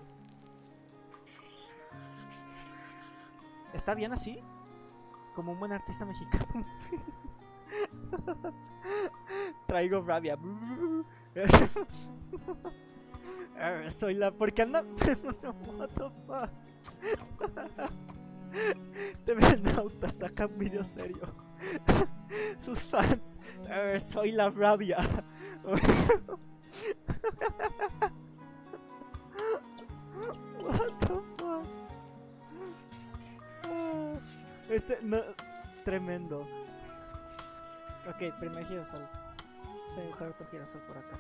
¿Está bien así? Como un buen artista mexicano. Traigo rabia. Soy la... ¿Por qué anda? What the fuck? T V Nauta saca un video serio. Sus fans. "Er, soy la rabia". What the fuck. Ah, este, no, tremendo. Ok, primer girasol. Vamos a dibujar otro girasol por acá.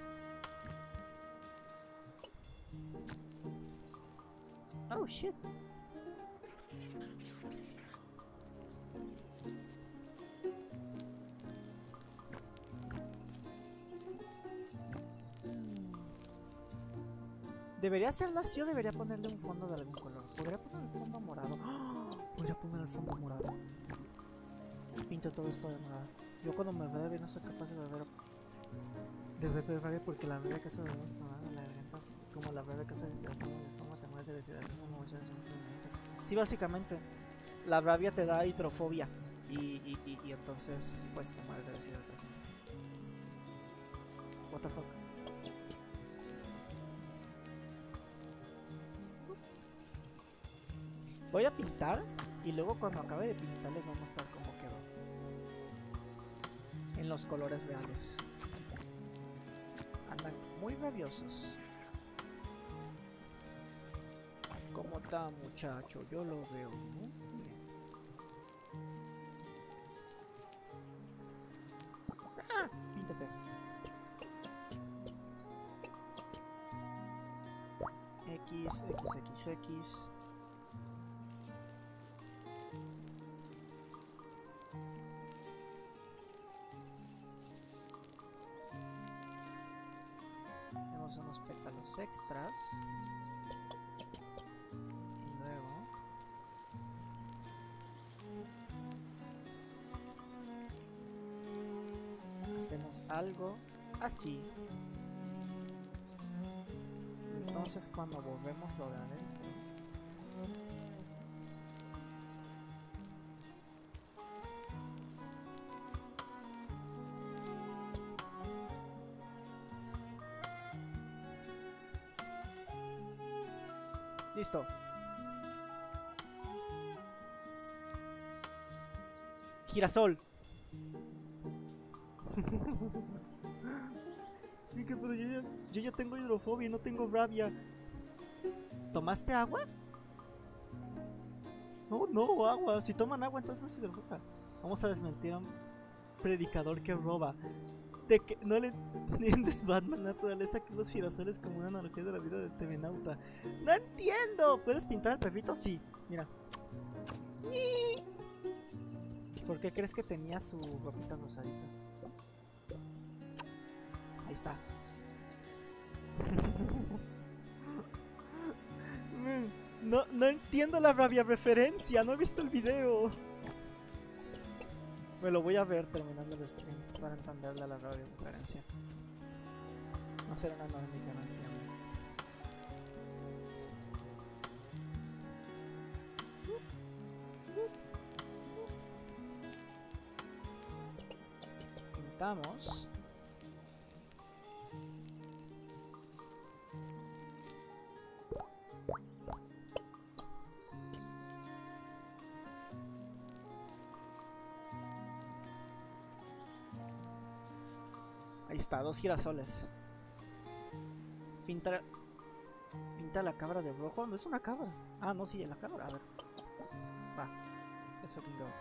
Oh shit. ¿Debería hacerlo así o debería ponerle un fondo de algún color? ¿Podría poner el fondo morado? ¡Oh! Podría poner el fondo morado. Pinto todo esto de morado. Yo cuando me bebe no soy capaz de beber. De beber porque la bebé que se debe tomar la garganta. Como la bebé que se deshidratación en el estómago te mueres de deshidratación. Sí, básicamente. La rabia te da hidrofobia. Y, y, y, y entonces, pues te mueres de deshidratación. What the fuck. Voy a pintar y luego cuando acabe de pintar les voy a mostrar cómo quedó en los colores reales. Andan muy rabiosos. ¿Cómo está, muchacho? Yo lo veo muy bien. ¡Ah! Píntate. X, X, X, X. Tenemos unos pétalos extras. Y luego hacemos algo así. Entonces cuando volvemos lo de adentro, listo. Girasol. Mica, pero yo ya, yo ya tengo hidrofobia y no tengo rabia. ¿Tomaste agua? No, no, agua. Si toman agua entonces no es hidrofobia. Vamos a desmentir a un predicador que roba. De que no le entiendes, Batman, naturaleza que los girasoles como una analogía de la vida de T V Nauta. ¡No entiendo! ¿Puedes pintar al perrito? Sí, mira. ¿Por qué crees que tenía su ropita rosadita? Ahí está. No, no entiendo la rabia referencia, no he visto el video. Me lo voy a ver terminando el stream para entenderle a la rabia referencia. No será una norma que no entiendo. Pintamos. Ahí está, dos girasoles. Pinta, pinta la cabra de rojo. No es una cabra. Ah, no, sí, es la cabra. A ver. Va. Let's fucking go.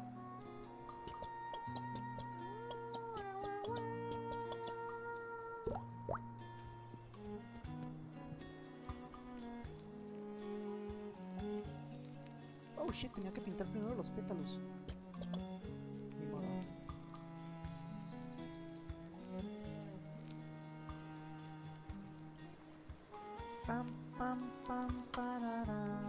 Oh shit, tenía que pintar primero los pétalos. Ni modo. Pam, pam, pam, parará.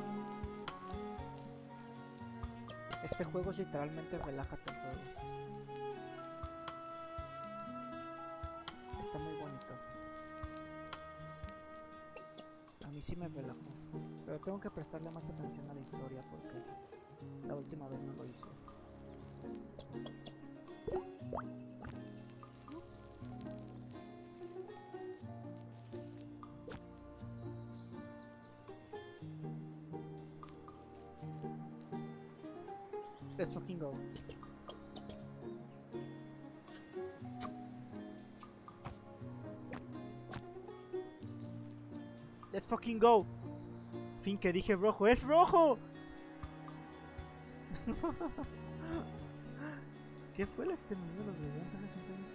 Este juego es literalmente relájate el juego. Está muy bonito. A mí sí me relajó. Pero tengo que prestarle más atención a la historia porque la última vez no lo hice. Let's fucking go. Let's fucking go. Fin que dije rojo. ¡Es rojo! ¿Qué fue la exterminio de los bebés hace sesenta años?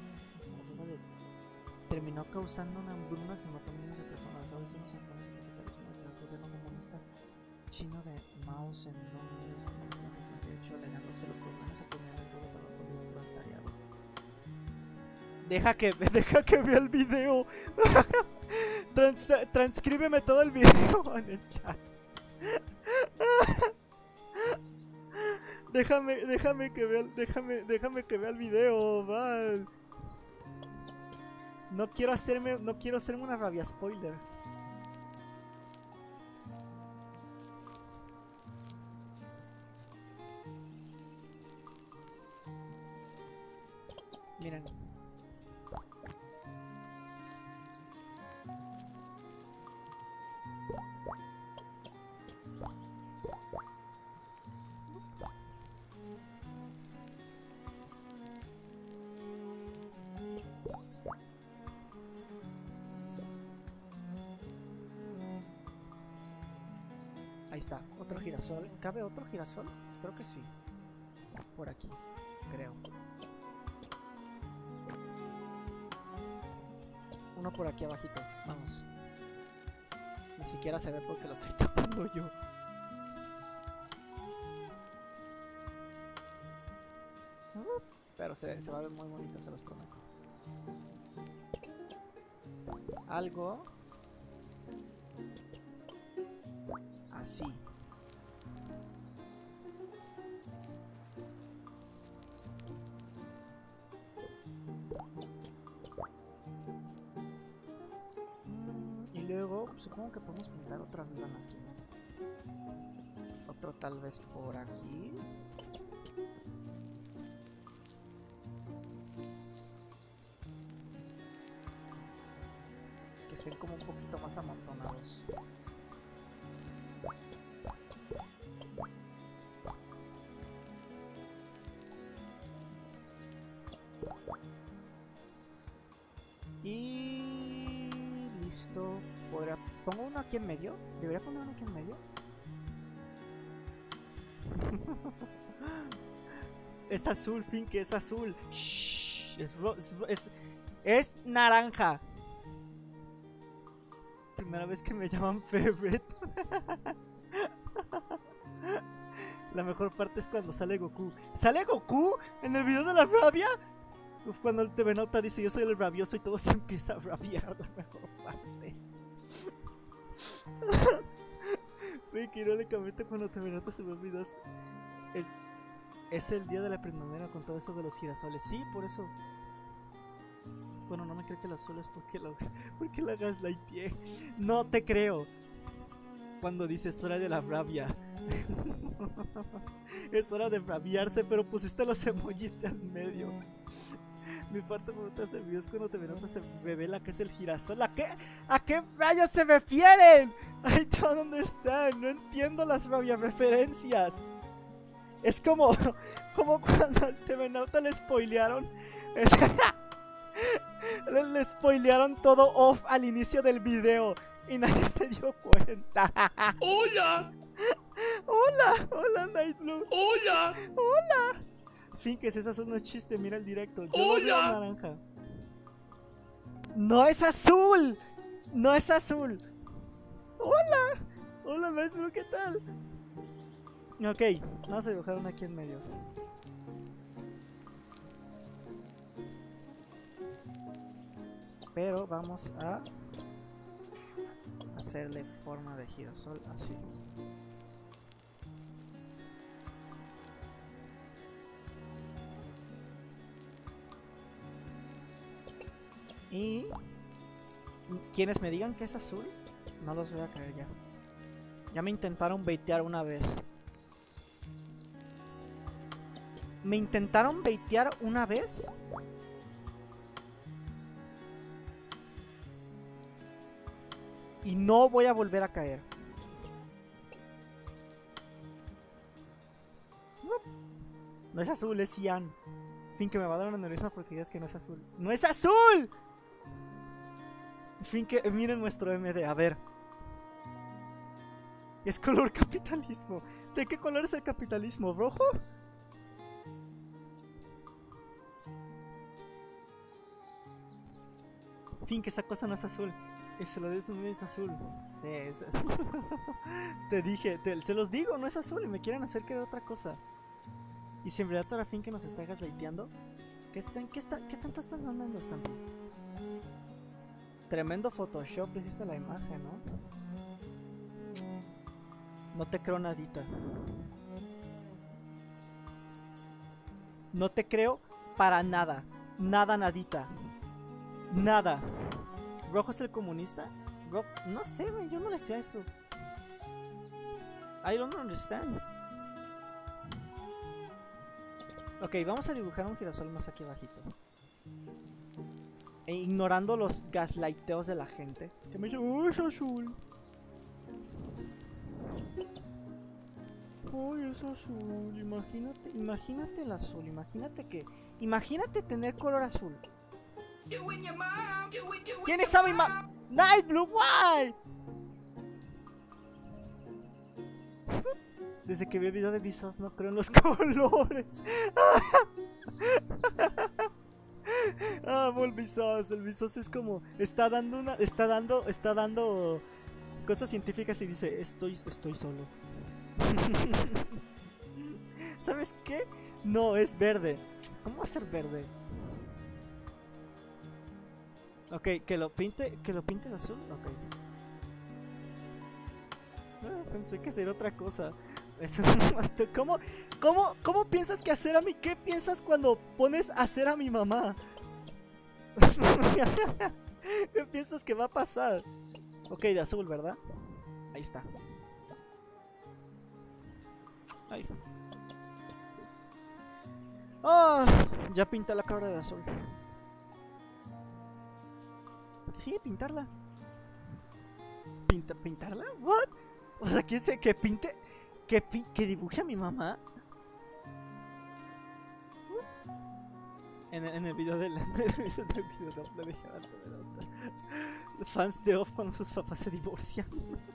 Terminó causando una hambruna que mató a millones de personas. A veces no se conoce el gobierno comunista chino de Mao Zedong en mil novecientos setenta y ocho, alegando que los comunes se ponían en todo para el voluntariado. Deja que, deja que vea el video. Trans, transcríbeme todo el video en el chat. Déjame, déjame que vea, déjame, déjame que vea el video, man. No quiero hacerme, no quiero hacerme una rabia spoiler. Miren. Ahí está, otro girasol. ¿Cabe otro girasol? Creo que sí. Por aquí, creo. Uno por aquí abajito, vamos. Ni siquiera se ve porque lo estoy tapando yo. Pero se, se va a ver muy bonito, se los prometo. Algo así. Y luego supongo que podemos pintar otra arriba en la esquina. Otro tal vez por aquí. Que estén como un poquito más amontonados. Y listo. ¿Podría... ¿Pongo uno aquí en medio? ¿Debería poner uno aquí en medio? Es azul, Fin, que es azul. Shh, es, es, es, es naranja. Primera vez que me llaman favorite. La mejor parte es cuando sale Goku. ¿Sale Goku en el video de la rabia? Uf, cuando el T V Nota dice yo soy el rabioso y todo se empieza a rabiar, la mejor parte. Ve que irónicamente cuando T V Nota se me olvidas es, es el día de la primavera con todo eso de los girasoles. Sí, por eso. Bueno, no me cree que el azul es porque la, porque la gaslighteé. No te creo. Cuando dices hora de la rabia. Es hora de rabiarse, pero pusiste los emojis de al medio. Mi parte favorita de ese video es cuando T V Nota se revela que es el girasol. ¿A qué? ¿A qué rayos se refieren? I don't understand. No entiendo las rabia referencias. Es como, como cuando al T V Nota le spoilearon. le, le spoilearon todo off al inicio del video y nadie se dio cuenta. ¡Hola! ¡Hola! ¡Hola, Nightblue! ¡Hola! ¡Hola! Fin, que es esa azul, no es chiste, mira el directo. Yo lo veo naranja. ¡No es azul! ¡No es azul! ¡Hola! ¡Hola, Nightblue! ¿Qué tal? Ok, vamos a dibujar una aquí en medio. Pero vamos a hacerle forma de girasol así. Y quienes me digan que es azul, no los voy a creer ya. Ya me intentaron baitear una vez. Me intentaron baitear una vez. Y no voy a volver a caer. No es azul, es cian. Fin, que me va a dar un aneurisma porque digas que no es azul. ¡No es azul! Fin, que miren nuestro M D, a ver. Es color capitalismo. ¿De qué color es el capitalismo? ¿Rojo? Fin, que esa cosa no es azul. Eso lo de eso no es azul. Sí, es azul. Te dije, te, se los digo, no es azul y me quieren hacer creer otra cosa. Y si en verdad ahora Fin que nos está gaslighteando, ¿qué, están, qué, está, ¿qué tanto están mandando Stampy? Tremendo Photoshop le hiciste la imagen, ¿no? No te creo nadita. No te creo para nada. Nada nadita. Nada. ¿Rojo es el comunista? Ro no sé, güey, yo no le sé a eso. I don't understand. Ok, vamos a dibujar un girasol más aquí abajito. E ignorando los gaslighteos de la gente. Que me dice, oh, es azul. Oh, es azul. Imagínate, imagínate el azul. Imagínate que... Imagínate tener color azul. ¿Quién es a mi ma... Night Blue, why? Desde que vi el video de Vsauce no creo en los colores. Amo el Vsauce. El Vsauce es como... Está dando una... Está dando... Está dando... Cosas científicas y dice... Estoy... Estoy solo. ¿Sabes qué? No, es verde. ¿Cómo va a ser verde? Ok, que lo pinte... Que lo pinte de azul. Ok. Ah, pensé que sería otra cosa. Eso, ¿Cómo, cómo, ¿Cómo piensas que hacer a mí? ¿Qué piensas cuando pones hacer a mi mamá? ¿Qué piensas que va a pasar? Ok, de azul, ¿verdad? Ahí está. Ahí. Oh, ya pinta la cabra de azul. Sí, pintarla. ¿Pinta, ¿Pintarla? ¿What? O sea, ¿quién se que pinte? ¿Que, pi ¿Que dibuje a mi mamá? En el, en el video del en el video del video de Off le dije alto de la otra. Fans de Off cuando sus papás se divorcian.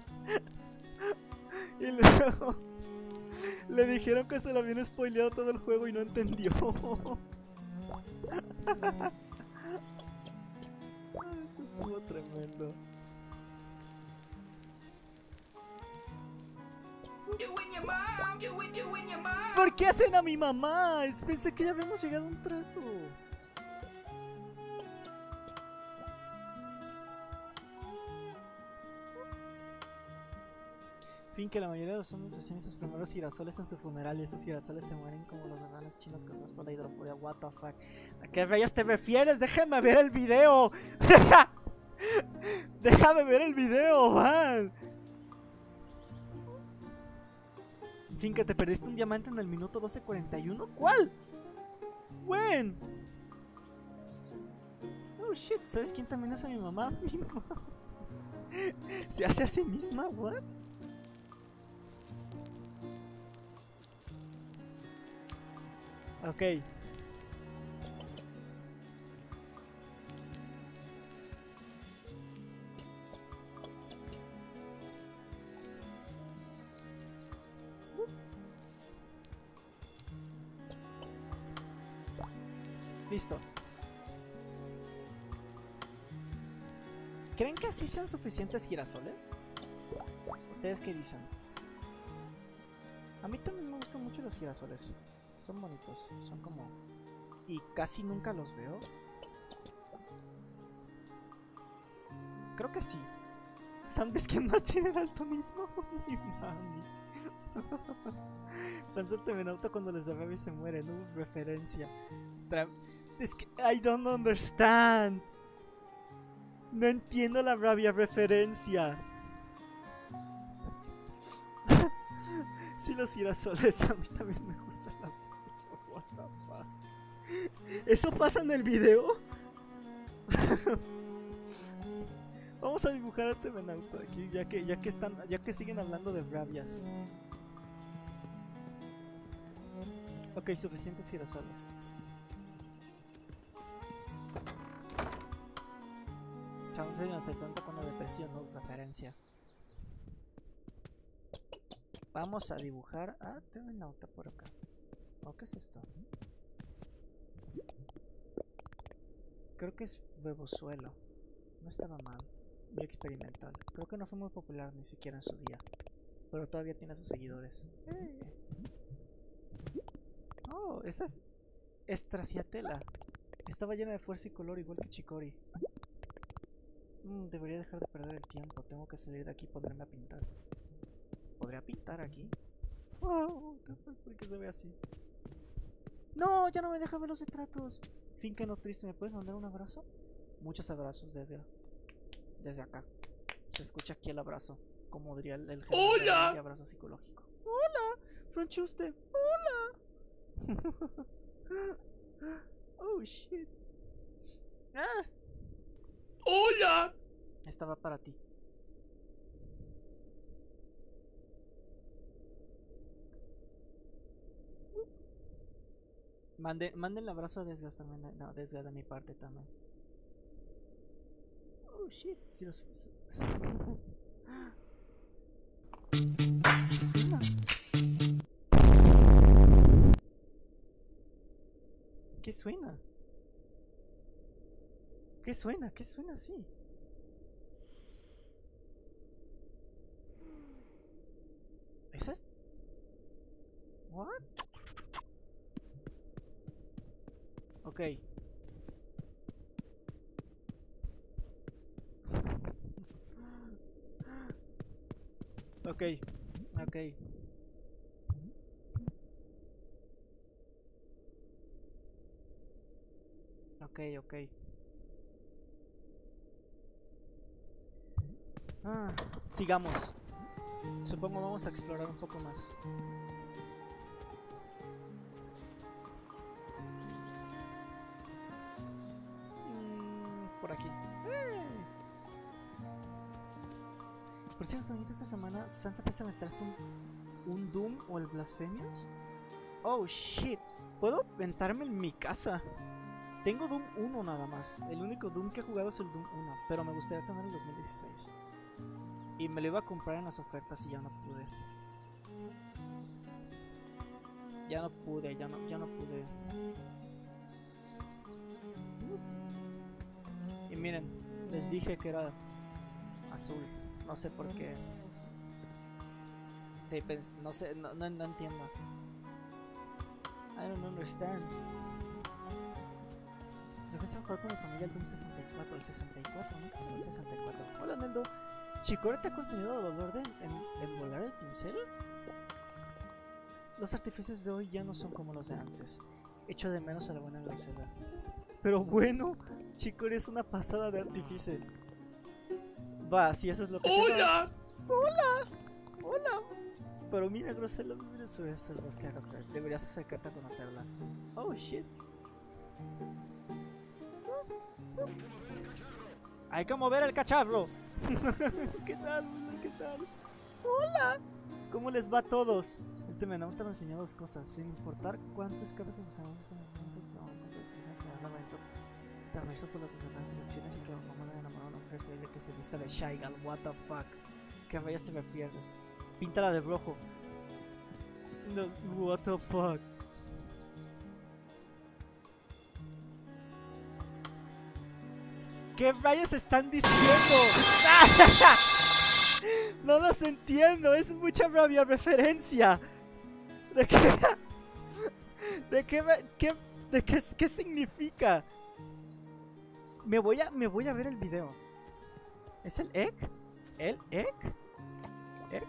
Y luego le dijeron que se lo habían spoileado todo el juego y no entendió. Eso estuvo tremendo. ¿Por qué hacen a mi mamá? Pensé que ya habíamos llegado a un trato. Fin, que la mayoría de los hombres hacían sus primeros girasoles en su funeral y esos girasoles se mueren como los bananas chinos causados por la hidroponía. What the fuck. ¿A qué rayos te refieres? Déjame ver el video. Déjame ver el video, man. Fin, que te perdiste un diamante en el minuto doce cuarenta y uno. ¿Cuál? When? Oh shit, ¿sabes quién también es a mi mamá? Mi mamá. ¿Se hace a sí misma? What? Ok. Listo. ¿Creen que así sean suficientes girasoles? ¿Ustedes qué dicen? A mí también me gustan mucho los girasoles. Son bonitos, son como... Y casi nunca los veo. Creo que sí. ¿Sabes quién más tiene el daltonismo? Mi mami. Pensate en auto cuando les de bebé se mueren, ¿no? Referencia. Tra es que I don't understand. No entiendo la rabia referencia. Si los girasoles a mí también me gustan. What the fuck? ¿Eso pasa en el video? Vamos a dibujar a Temenauto aquí, ya que, ya que están, ya que siguen hablando de rabias. Ok, suficientes girasoles. Aún se me presenta con la depresión, no referencia. Vamos a dibujar. Ah, tengo una nota por acá. ¿O qué es esto? Creo que es huevosuelo. No estaba mal. Muy experimental. Creo que no fue muy popular ni siquiera en su día. Pero todavía tiene sus seguidores. ¡Eh! Oh, esa es Straciatella. Estaba llena de fuerza y color igual que Chicory. Mm, debería dejar de perder el tiempo. Tengo que salir de aquí y ponerme a pintar. ¿Podría pintar aquí? Oh, ¿por qué se ve así? No, ya no me deja ver los retratos. Finca no triste, ¿me puedes mandar un abrazo? Muchos abrazos desde, desde acá. Se escucha aquí el abrazo. Como diría el, el ¡Hola! Abrazo psicológico. ¡Hola! Franchuste. ¡Hola! Oh, shit. ¡Ah! ¡Hola! Esta va para ti. Mande, manden el abrazo a Desgas también. No, Desgas de mi parte también. Oh shit. Sí, los, sí. ¿Qué suena? ¿Qué suena? ¿Qué suena? ¿Qué suena así? ¿Esa es? ¿What? Ok. Ok. Ok. Ok, ok. Ah, sigamos. Supongo vamos a explorar un poco más. Mm, por aquí. ¡Eh! Por cierto, esta semana Santa empieza a meterse un, un Doom o el Blasphemous. Oh shit. ¿Puedo inventarme en mi casa? Tengo Doom uno nada más. El único Doom que he jugado es el Doom uno. Pero me gustaría tener el dos mil dieciséis. Y me lo iba a comprar en las ofertas y ya no pude. Ya no pude, ya no, ya no pude. Y miren, les dije que era azul. No sé por qué. No sé, no, no, no entiendo. I don't understand. Empecé a jugar con mi familia el Doom sesenta y cuatro, el sesenta y cuatro, ¿no? El sesenta y cuatro. Hola, Neldo. Chicory, ¿te ha consumido el dolor de envolar el pincel? Los artificios de hoy ya no son como los de antes. Echo de menos a la buena grosera. Pero bueno, Chicory es una pasada de artificio. Va, si eso es lo que ¡Hola! Te... ¡Hola! ¡Hola! Pero mira, Grosela, mira sobre este bosque. Deberías acercarte a conocerla. Oh, shit. Hay que mover el cacharro. ¿Qué tal? ¿Qué tal? Hola. ¿Cómo les va a todos? El Temenauta me enseñó dos cosas. Sin importar cuántas cabezas usamos con los puntos, te abrazo por las diferentes acciones y que mamá me enamoró a una mujer es que se vista de Shy Gal. What the fuck? ¿Qué rayas te refieres? Píntala de rojo. No, what the fuck? ¿Qué rayos están diciendo? No los entiendo, es mucha rabia referencia. ¿De qué? ¿De qué? ¿Qué? ¿De qué? ¿Qué significa? Me voy a, me voy a ver el video. ¿Es el egg? ¿El egg? ¿Egg?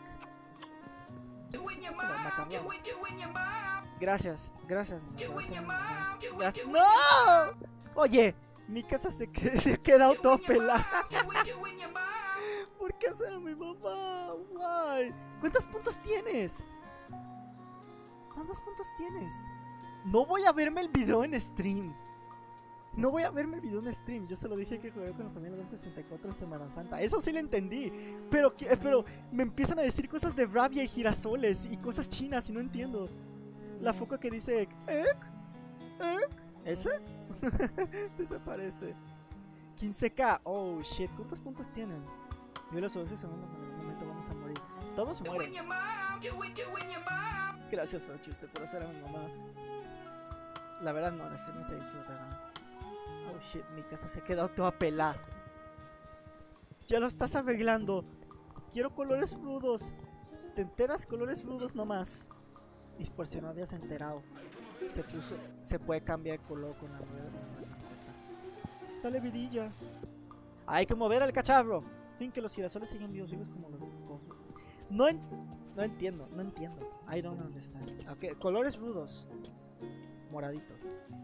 Gracias, gracias. Gracias. ¡No! Oye, mi casa se, que, se ha quedado toda pelada. ¿Por qué hacer a mi mamá? Why? ¿Cuántos puntos tienes? ¿Cuántos puntos tienes? No voy a verme el video en stream. No voy a verme el video en stream. Yo se lo dije que jugué con la familia del sesenta y cuatro en Semana Santa. Eso sí lo entendí. Pero, pero me empiezan a decir cosas de rabia y girasoles y cosas chinas y no entiendo. La foca que dice Egg. Egg. Egg. ¿Ese? Sí se parece. quince K. Oh shit. ¿Cuántos puntos tienen? Yo los doce segundos. En algún momento vamos a morir. Todos mueren. Gracias, Franchiste, por hacer a mi mamá. La verdad, no, ese no se disfruta. Oh shit, mi casa se ha quedado toda pelada. Ya lo estás arreglando. Quiero colores rudos. ¿Te enteras? Colores rudos nomás. Y por si no habías enterado, se puso, se puede cambiar de color con la rueda de la camiseta. Dale vidilla. Hay que mover al cacharro. Fin, que los girasoles siguen vivos vivos como los cojos. No, en, no entiendo, no entiendo. I don't understand. Okay, colores rudos. Moradito.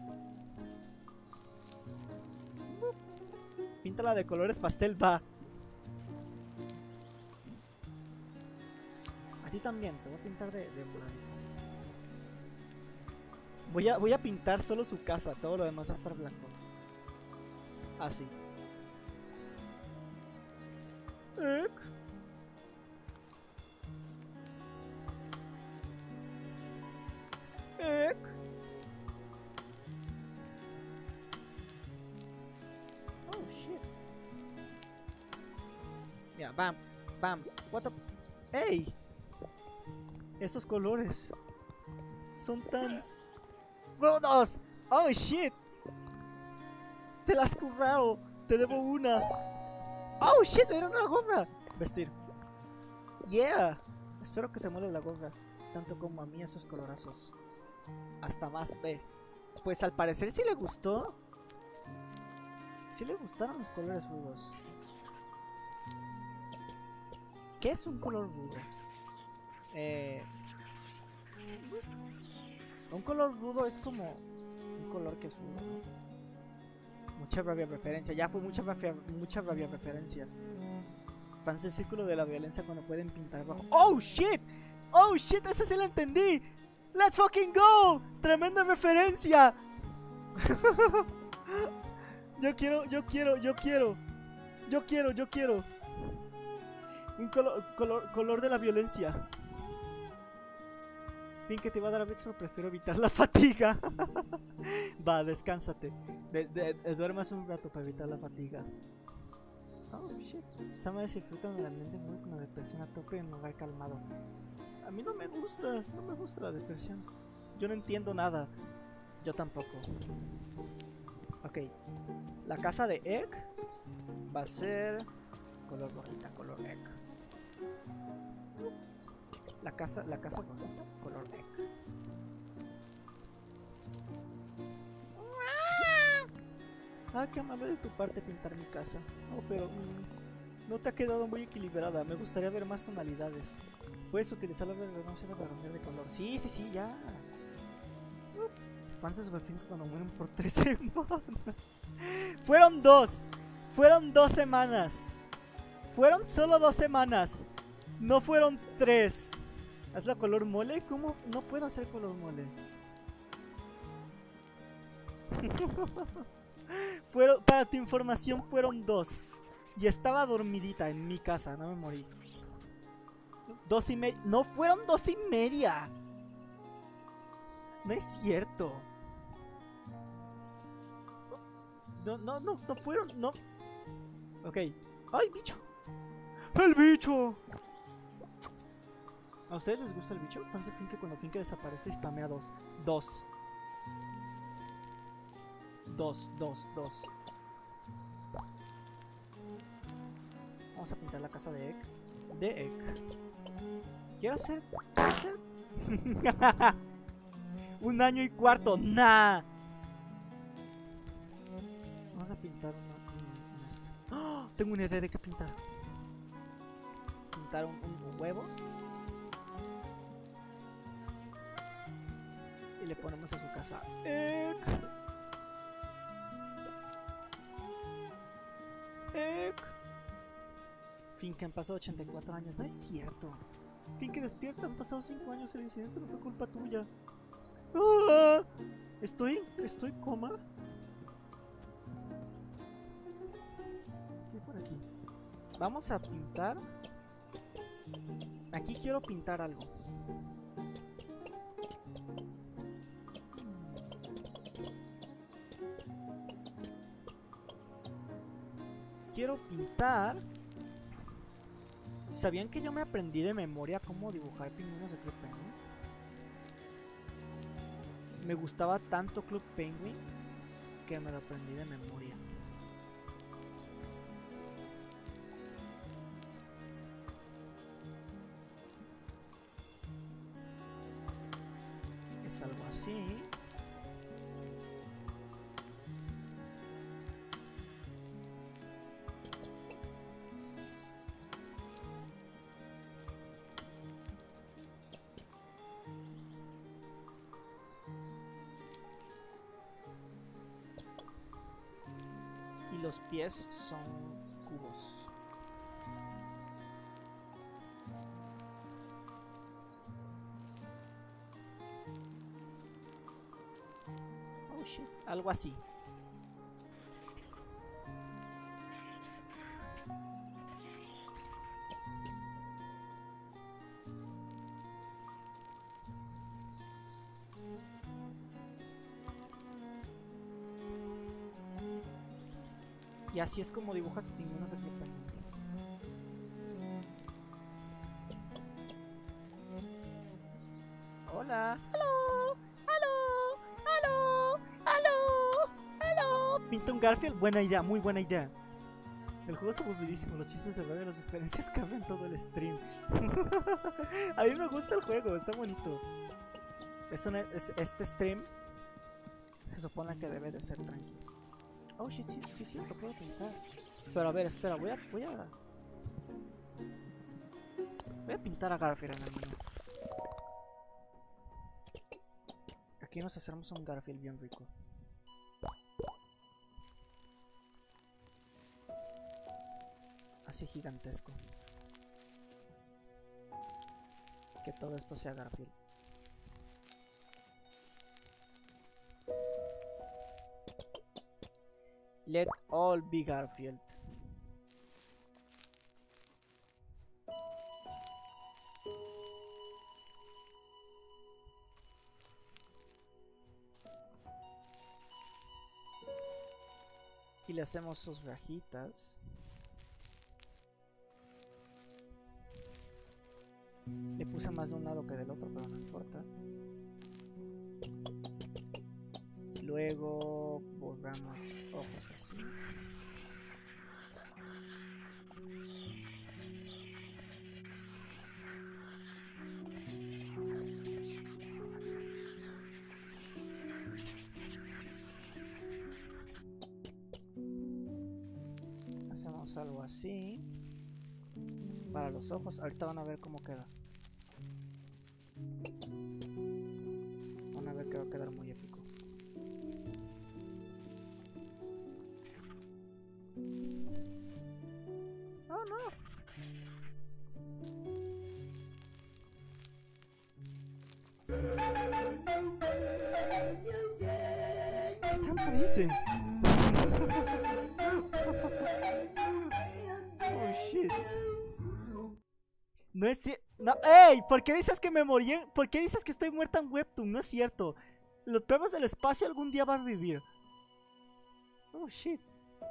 Píntala de colores pastel, va. A ti también, te voy a pintar de, de moradito. Voy a, voy a pintar solo su casa, todo lo demás va a estar blanco. Así. Egg. Egg. Oh shit. Mira, bam, bam. What the... ¡Ey! Esos colores son tan rudos. Oh shit. Te las has currado. Te debo una. Oh shit, me dieron una gorra. Vestir. Yeah. Espero que te mole la gorra, tanto como a mí esos colorazos. Hasta más ve. Pues al parecer sí le gustó. Sí le gustaron los colores rudos. ¿Qué es un color rudo? Eh, un color rudo es como un color que es rudo, ¿no? Mucha rabia referencia. Ya fue mucha rabia, mucha rabia referencia. Fans del círculo de la violencia cuando pueden pintar bajo. ¡Oh shit! ¡Oh shit! ¡Esa sí la entendí! ¡Let's fucking go! ¡Tremenda referencia! Yo quiero, yo quiero, yo quiero. Yo quiero, yo quiero. Un color, color, color de la violencia. Fin que te va a dar a bits, pero prefiero evitar la fatiga. Va, descánsate. De, de, de, duermas un rato para evitar la fatiga. Oh shit. Esa madre se disfruta de la mente muy con la depresión a tope en un lugar calmado. A mí no me gusta, no me gusta la depresión. Yo no entiendo nada. Yo tampoco. Ok. La casa de Egg va a ser color rojita, color Egg. La casa, la casa rojita, color Egg. Ah, qué amable de tu parte pintar mi casa. Oh, pero mmm, no te ha quedado muy equilibrada. Me gustaría ver más tonalidades. Puedes utilizar la renovación para cambiar de color. Sí, sí, sí, ya. Fans de Superfinco cuando mueren por tres semanas. Fueron dos. Fueron dos semanas. Fueron solo dos semanas. No fueron tres. ¿Hazla color mole? ¿Cómo? No puedo hacer color mole. Fueron, para tu información, fueron dos. Y estaba dormidita en mi casa, no me morí. Dos y media. No fueron dos y media. No es cierto. No, no, no, no fueron, no. Ok. ¡Ay, bicho! ¡El bicho! ¿A ustedes les gusta el bicho? Fancy Finke cuando Finke desaparece spamea dos. Dos. Dos, dos, dos. Vamos a pintar la casa de Egg. De Egg. Quiero hacer... Quiero hacer... Un año y cuarto. ¡Nah! Vamos a pintar una... una esta. ¡Oh! Tengo una idea de qué pintar. Pintar un, un, un huevo. Y le ponemos a su casa Egg. Egg. Finke, han pasado ochenta y cuatro años. No es cierto. Finke, despierta. Han pasado cinco años. El incidente no fue culpa tuya. ¡Ah! Estoy... Estoy coma. ¿Qué por aquí? Vamos a pintar. Aquí quiero pintar algo. quiero pintar. ¿Sabían que yo me aprendí de memoria cómo dibujar pingüinos de Club Penguin? Me gustaba tanto Club Penguin que me lo aprendí de memoria. Es algo así. Y los pies son cubos. Oh shit, algo así. Y así es como dibujas pingüinos de Club Penguin. Hola. Hello. Hello. Hello. Hello. Hello. Pinta un Garfield. Buena idea, muy buena idea. El juego es aburridísimo. Los chistes se ven, las diferencias cambian todo el stream. A mí me gusta el juego, está bonito. Es una, es, este stream se supone que debe de ser tranquilo. Oh shit, sí, sí, sí, lo puedo pintar. Pero a ver, espera, voy a, voy a... Voy a pintar a Garfield en el menú. Aquí nos hacemos un Garfield bien rico. Así gigantesco. Que todo esto sea Garfield. Let all be Garfield. Y le hacemos sus rajitas. Le puse más de un lado que del otro, pero no importa. Luego borramos ojos así. Hacemos algo así para los ojos. Ahorita van a ver cómo queda. Van a ver que va a quedar muy épico. Oh no. ¿Qué tanto dicen? Oh shit. No es cierto. No, ¡ey! ¿Por qué dices que me morí? En... ¿Por qué dices que estoy muerta en Webtoon? No es cierto. Los perros del espacio algún día van a vivir. Oh shit.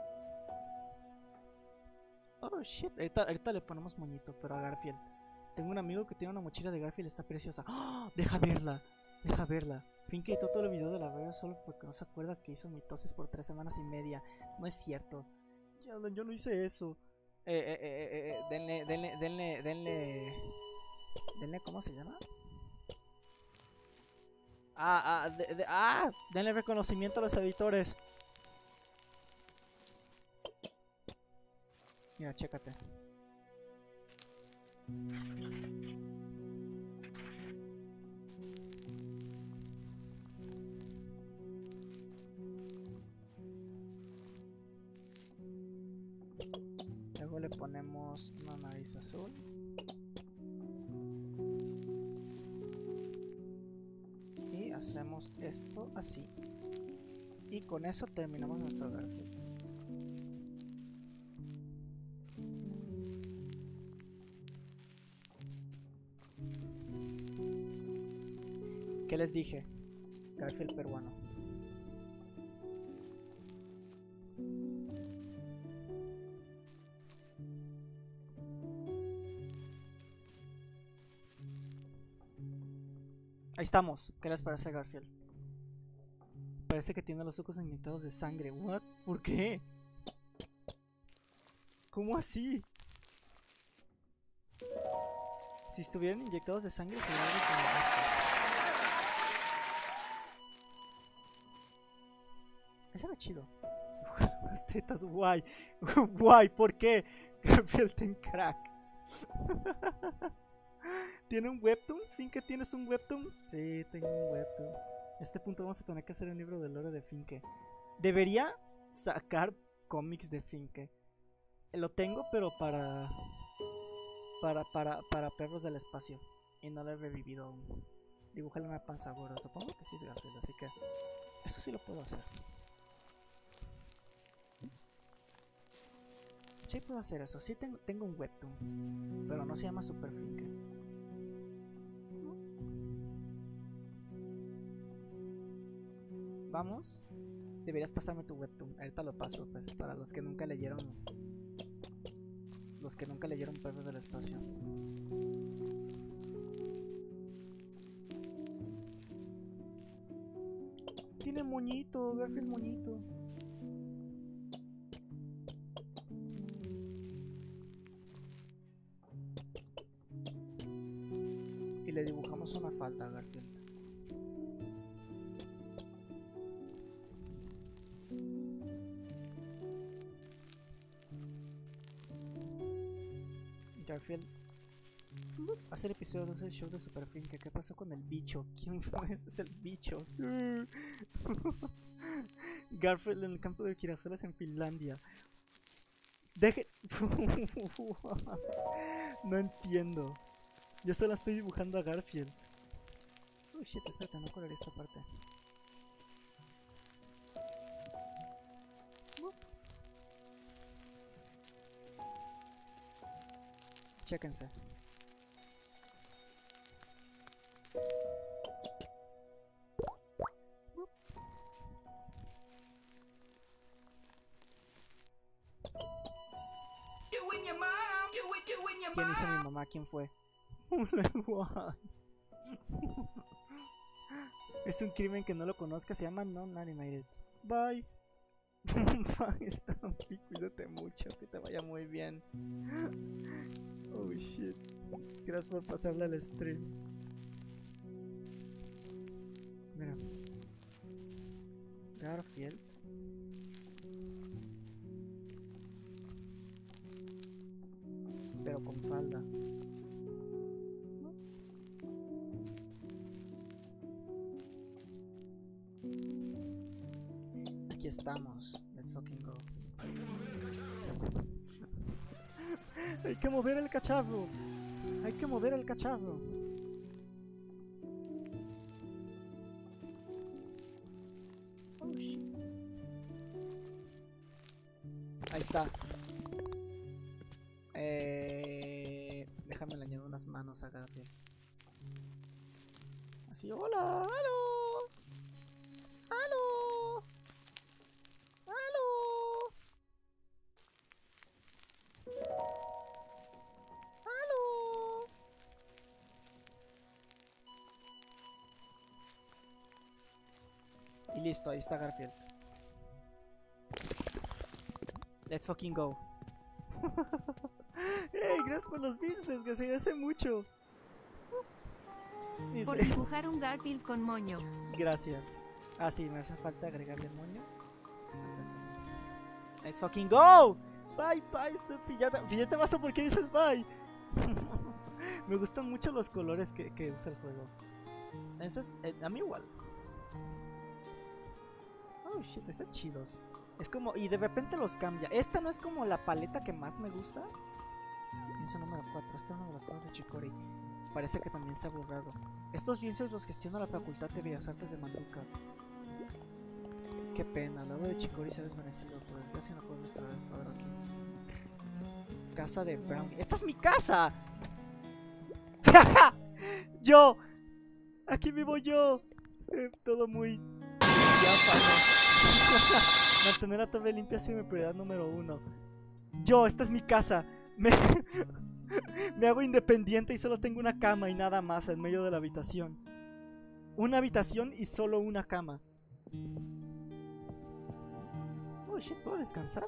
Oh shit. Ahorita, ahorita le ponemos moñito, pero a Garfield. Tengo un amigo que tiene una mochila de Garfield, está preciosa. ¡Oh! Deja verla. Deja verla. Finke editó todo el video de la bebé solo porque no se acuerda que hizo mitosis por tres semanas y media. No es cierto. Yo, yo no hice eso. Eh, eh, eh, eh, denle, denle, denle, denle. Denle, ¿cómo se llama? Ah, ah, de, de, ah, denle reconocimiento a los editores. Mira, chécate. Luego le ponemos una nariz azul. Y hacemos esto así. Y con eso terminamos nuestro Garfield. ¿Qué les dije? Garfield peruano. Ahí estamos. ¿Qué les parece, Garfield? Parece que tiene los ojos inyectados de sangre. ¿What? ¿Por qué? ¿Cómo así? Si estuvieran inyectados de sangre sería algo como esto. Ese era chido. Las tetas, guay. Guay, ¿por qué? Garfield en crack. ¿Tiene un webtoon? ¿Finke tienes un webtoon? Sí, tengo un webtoon. A este punto vamos a tener que hacer un libro del lore de Finke. Debería sacar cómics de Finke. Lo tengo, pero para... Para, para, para perros del espacio. Y no lo he revivido aún. Dibújale una panza gorda. Supongo que sí es Garfield, así que... Eso sí lo puedo hacer. Sí puedo hacer eso. Sí tengo, tengo un webtoon. Pero no se llama Super Finke. Vamos. Deberías pasarme tu webtoon. Ahorita lo paso, pues, para los que nunca leyeron. Los que nunca leyeron Perros del Espacio. Tiene moñito, Garfield moñito. Y le dibujamos una falda a Garfield. Garfield. Hacer episodios del show de Super Finke. ¿Qué pasó con el bicho? ¿Quién fue? Ese es el bicho. Sí. Garfield en el campo de girasoles en Finlandia. Deje. No entiendo. Yo solo estoy dibujando a Garfield. Oh shit, espérate, no coloré esta parte. Chéquense. ¿Quién hizo mi mamá? ¿Quién fue? Es un crimen que no lo conozca. Se llama Non-Animated. Bye. Bye, Stampy. Cuídate mucho. Que te vaya muy bien. Oh shit. Gracias por pasarle al stream. Mira. Garfield. Pero con falda. Aquí estamos. Let's fucking go. Hay que mover el cacharro. Hay que mover el cacharro. Oh shit. Ahí está. Eh, déjame le añado unas manos a Garfield. Así, hola, aló. Aló. Aló. Aló. Y listo, ahí está Garfield. Let's fucking go. Hey, gracias por los business, que se hace mucho. Dice... Por dibujar un Garfield con moño. Gracias. Ah, sí, me hace falta agregarle moño. Let's fucking go. Bye, bye, stupid. Ya te, ya te vas a por qué dices bye. Me gustan mucho los colores que, que usa el juego. Eso es, eh, a mí igual. Oh shit, están chidos. Es como, y de repente los cambia. Esta no es como la paleta que más me gusta. Lienzo número cuatro. Este es uno de los juegos de Chicory. Parece que también se ha borrado. Estos lienzos los gestiona la Facultad de Bellas Artes de Manduka. Qué pena, la obra de Chicory se ha desvanecido. Por desgracia no puedo mostrar el cuadro aquí. Casa de Brownie. ¡Esta es mi casa! ¡Yo! Aquí vivo yo. Eh, todo muy... Ya pasó. Mantener la torre limpia ha sido mi prioridad número uno. Yo, esta es mi casa. Me... Me hago independiente y solo tengo una cama y nada más en medio de la habitación. Una habitación y solo una cama. Oh shit, ¿puedo descansar?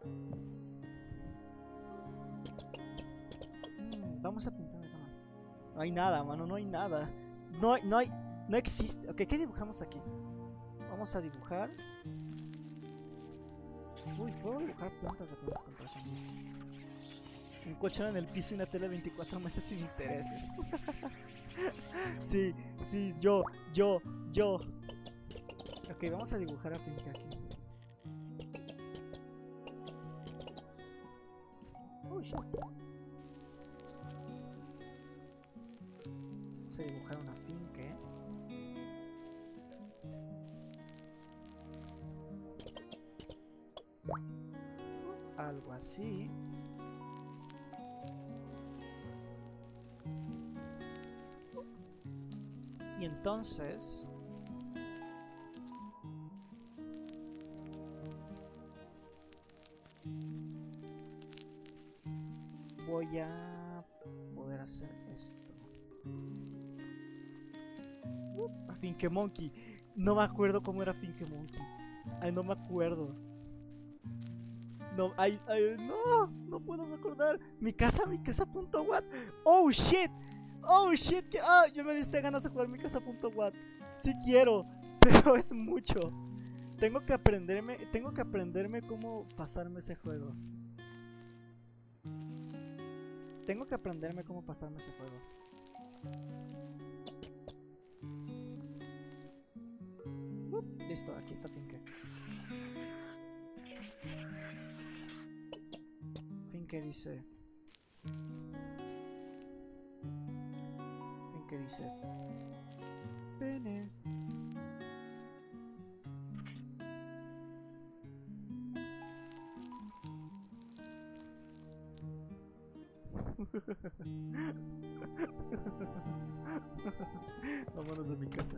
Mm, vamos a pintar la cama. No hay nada, mano, no hay nada. No hay, no hay, no existe. Ok, ¿qué dibujamos aquí? Vamos a dibujar. Uy, puedo dibujar plantas de plantas con personas. Un colchón en el piso y una tele veinticuatro meses sin intereses. Sí, sí, yo, yo, yo. Ok, vamos a dibujar a Finca aquí. Oh, shit. Vamos a dibujar una finca. Algo así. Y entonces voy a poder hacer esto. Uh, Finque Monkey. No me acuerdo cómo era Finque Monkey. Ay, no me acuerdo. No, ay, ay, no, no puedo recordar. Mi casa, mi casa punto wat. Oh shit. Oh shit, que, ah, yo me diste ganas de jugar mi casa punto wat. Sí quiero, pero es mucho. Tengo que aprenderme, tengo que aprenderme cómo pasarme ese juego. Tengo que aprenderme cómo pasarme ese juego. Uh, listo, aquí está Finke. Finke dice. Que dice pene. Vámonos de mi casa.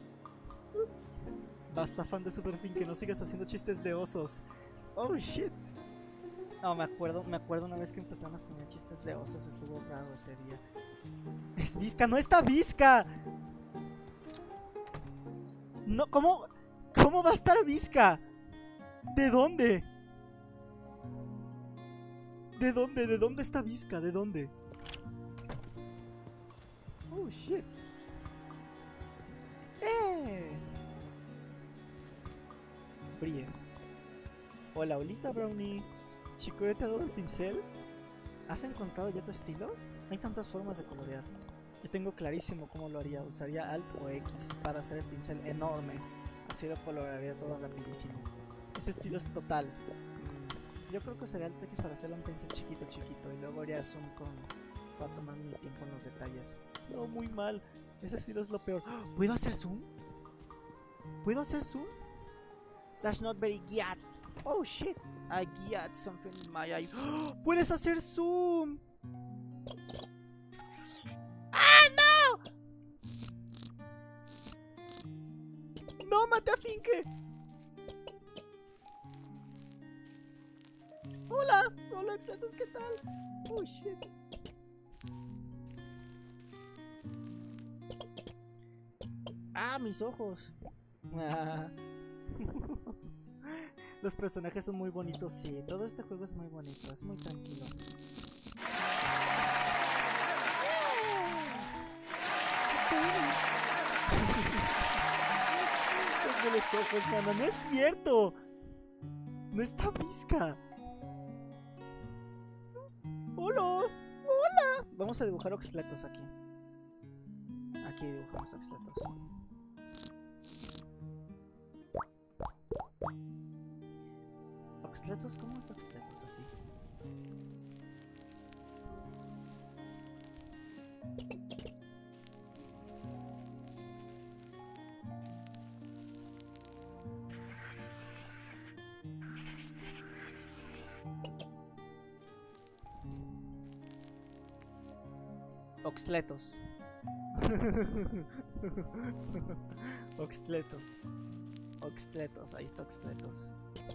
Basta, fan de Superfin, que no sigas haciendo chistes de osos. Oh shit. No, me acuerdo, me acuerdo una vez que empezaron a poner chistes de osos. Estuvo raro ese día. Es Vizca, no está Vizca. No, ¿cómo? ¿Cómo va a estar Vizca? ¿De dónde? ¿De dónde? ¿De dónde está Vizca? ¿De dónde? Oh shit. ¡Eh! Brille. Hola, Olita Brownie. Chico, ¿te adoro el pincel? ¿Has encontrado ya tu estilo? Hay tantas formas de colorear. Yo tengo clarísimo cómo lo haría. Usaría Alt o X para hacer el pincel enorme. Así lo colorearía todo rapidísimo. Ese estilo es total. Yo creo que usaría Alt X para hacerlo un pincel chiquito, chiquito. Y luego haría zoom con... para tomar mi tiempo en los detalles. No, muy mal. Ese estilo es lo peor. ¿Puedo hacer zoom? ¿Puedo hacer zoom? That's not very good. Oh shit. I got something in my eye. ¡Puedes hacer zoom! ¡Ah, no! ¡No, maté a Finke! ¡Hola! ¡Hola, extratos! ¿Qué tal? Oh shit. ¡Ah, mis ojos! Ah. Los personajes son muy bonitos, sí. Todo este juego es muy bonito, es muy tranquilo. De los ojos, mano, no es cierto. No está Vizca. Hola, hola. Vamos a dibujar oxletos aquí. Aquí dibujamos oxletos. ¿Oxletos? ¿Cómo es oxletos así? Oxletos. Oxletos. Oxletos, ahí está Oxletos.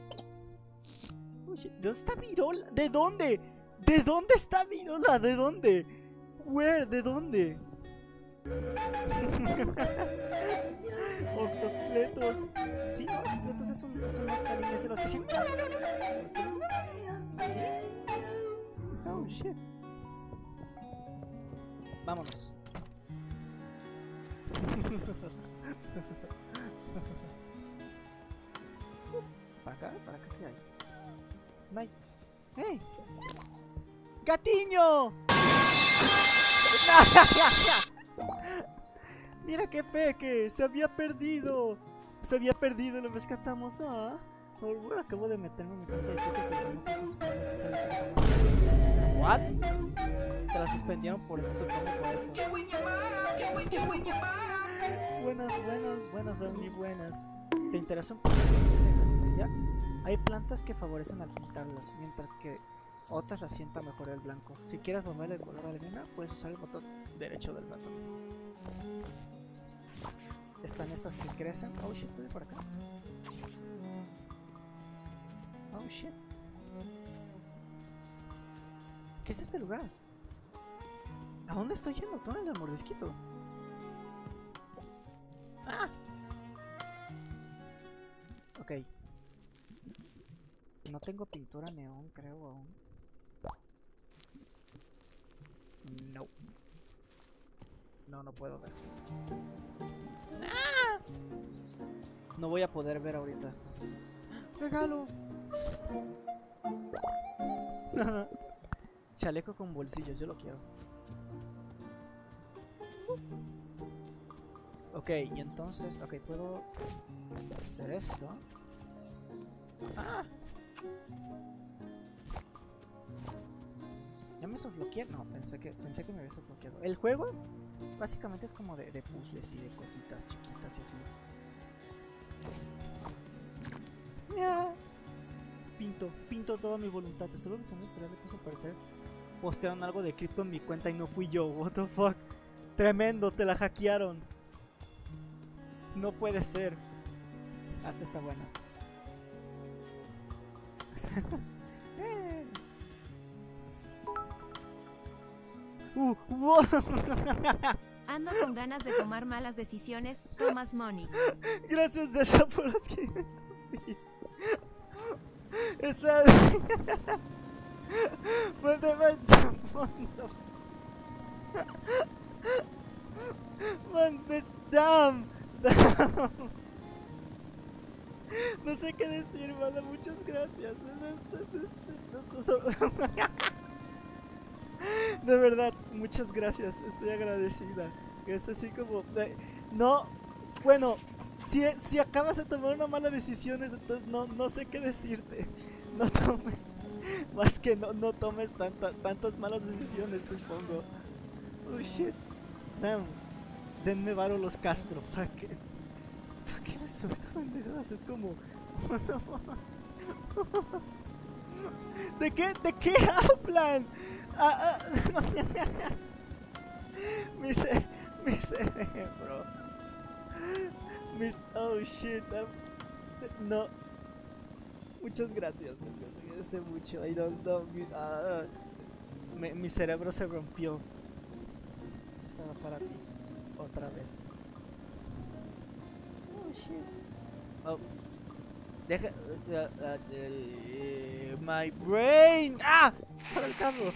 ¿De dónde está Virola? ¿De dónde? ¿De dónde está Virola? ¿De dónde? Where? ¿De dónde? Octocletos. Sí, no, Octocletos es un, es un octarín, es de los que se... ¿Así? Oh, shit. Vámonos. ¿Para acá? ¿Para acá qué hay? No hay. ¡Hey! ¡Gatiño! Mira qué peque, se había perdido. Se había perdido, lo rescatamos. Ah, por favor, acabo de meterme en mi cuenta de Twitter, pero no te suspendieron. ¿What? Te la suspendieron por eso, supongo por eso. Buenas, buenas, buenas, muy buenas. ¿Te interesa un poco? ¿Ya? Hay plantas que favorecen al pintarlas, mientras que otras las sienta mejor el blanco. Si quieres moverle el color a alguna, puedes usar el botón derecho del ratón. Están estas que crecen. Oh shit, voy por acá. Oh shit. ¿Qué es este lugar? ¿A dónde estoy yendo? ¿Túnel del mordisquito? ¡Ah! Ok. No tengo pintura neón, creo aún. No. No, no puedo ver. ¡Ah! No voy a poder ver ahorita. ¡Regalo! Chaleco con bolsillos, yo lo quiero. Ok, y entonces, ok, puedo hacer esto. ¡Ah! ¿Ya me desbloqueé? No, pensé que, pensé que me había desbloqueado. El juego básicamente es como de, de puzzles y de cositas chiquitas y así. Yeah. Pinto, pinto toda mi voluntad. Estoy revisando historial de cosas, al parecer postearon algo de cripto en mi cuenta y no fui yo. What the fuck. Tremendo, te la hackearon. No puede ser. Hasta está buena. uh, wow. Ando con ganas de tomar malas decisiones, Thomas Money. Gracias de eso por los quinientos bits. Esa... ¿Dónde vas a fondo? ¿Dónde están? No sé qué decir, mano. Muchas gracias. De verdad, muchas gracias. Estoy agradecida. Es así como... De... No, bueno, si, si acabas de tomar una mala decisión, entonces no, no sé qué decirte. No tomes... Más que no, no tomes tanta, tantas malas decisiones, supongo. Oh shit. Damn. Denme varo los Castro. ¿Para qué? ¿Para qué les pregunto pendejadas? Es como... ¿De qué? ¿De qué hablan? Ah, ah. mi, ce mi cerebro. Mis... Oh shit. I'm... No. Muchas gracias. Me agradece mucho. I don't know. Mi, uh, mi, mi cerebro se rompió. Estaba para ti. Otra vez. Oh shit. Oh. Deja. Uh, uh, uh, my brain. ¡Ah! Para el carro.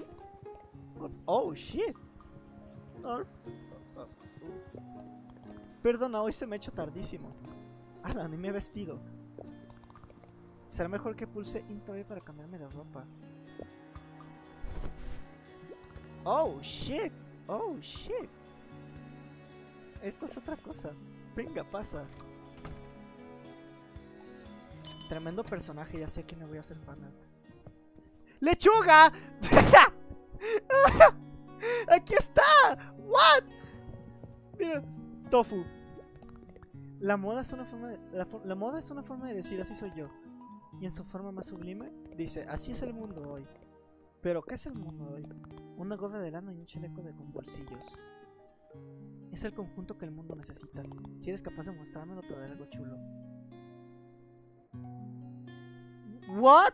Oh shit. Oh. Perdona, hoy se me ha hecho tardísimo. Ah, ni me he vestido. Será mejor que pulse intro para cambiarme de ropa. Oh shit. Oh shit. Esto es otra cosa. Venga, pasa. Tremendo personaje, ya sé que me voy a hacer fanart. ¡Lechuga! ¡Aquí está! ¿What? Mira, tofu. La moda es una forma de, la, la moda es una forma de decir así soy yo. Y en su forma más sublime dice, así es el mundo hoy. Pero ¿qué es el mundo hoy? Una gorra de lana y un chaleco de con bolsillos. Es el conjunto que el mundo necesita. Si eres capaz de mostrármelo, te daré algo chulo. ¿What?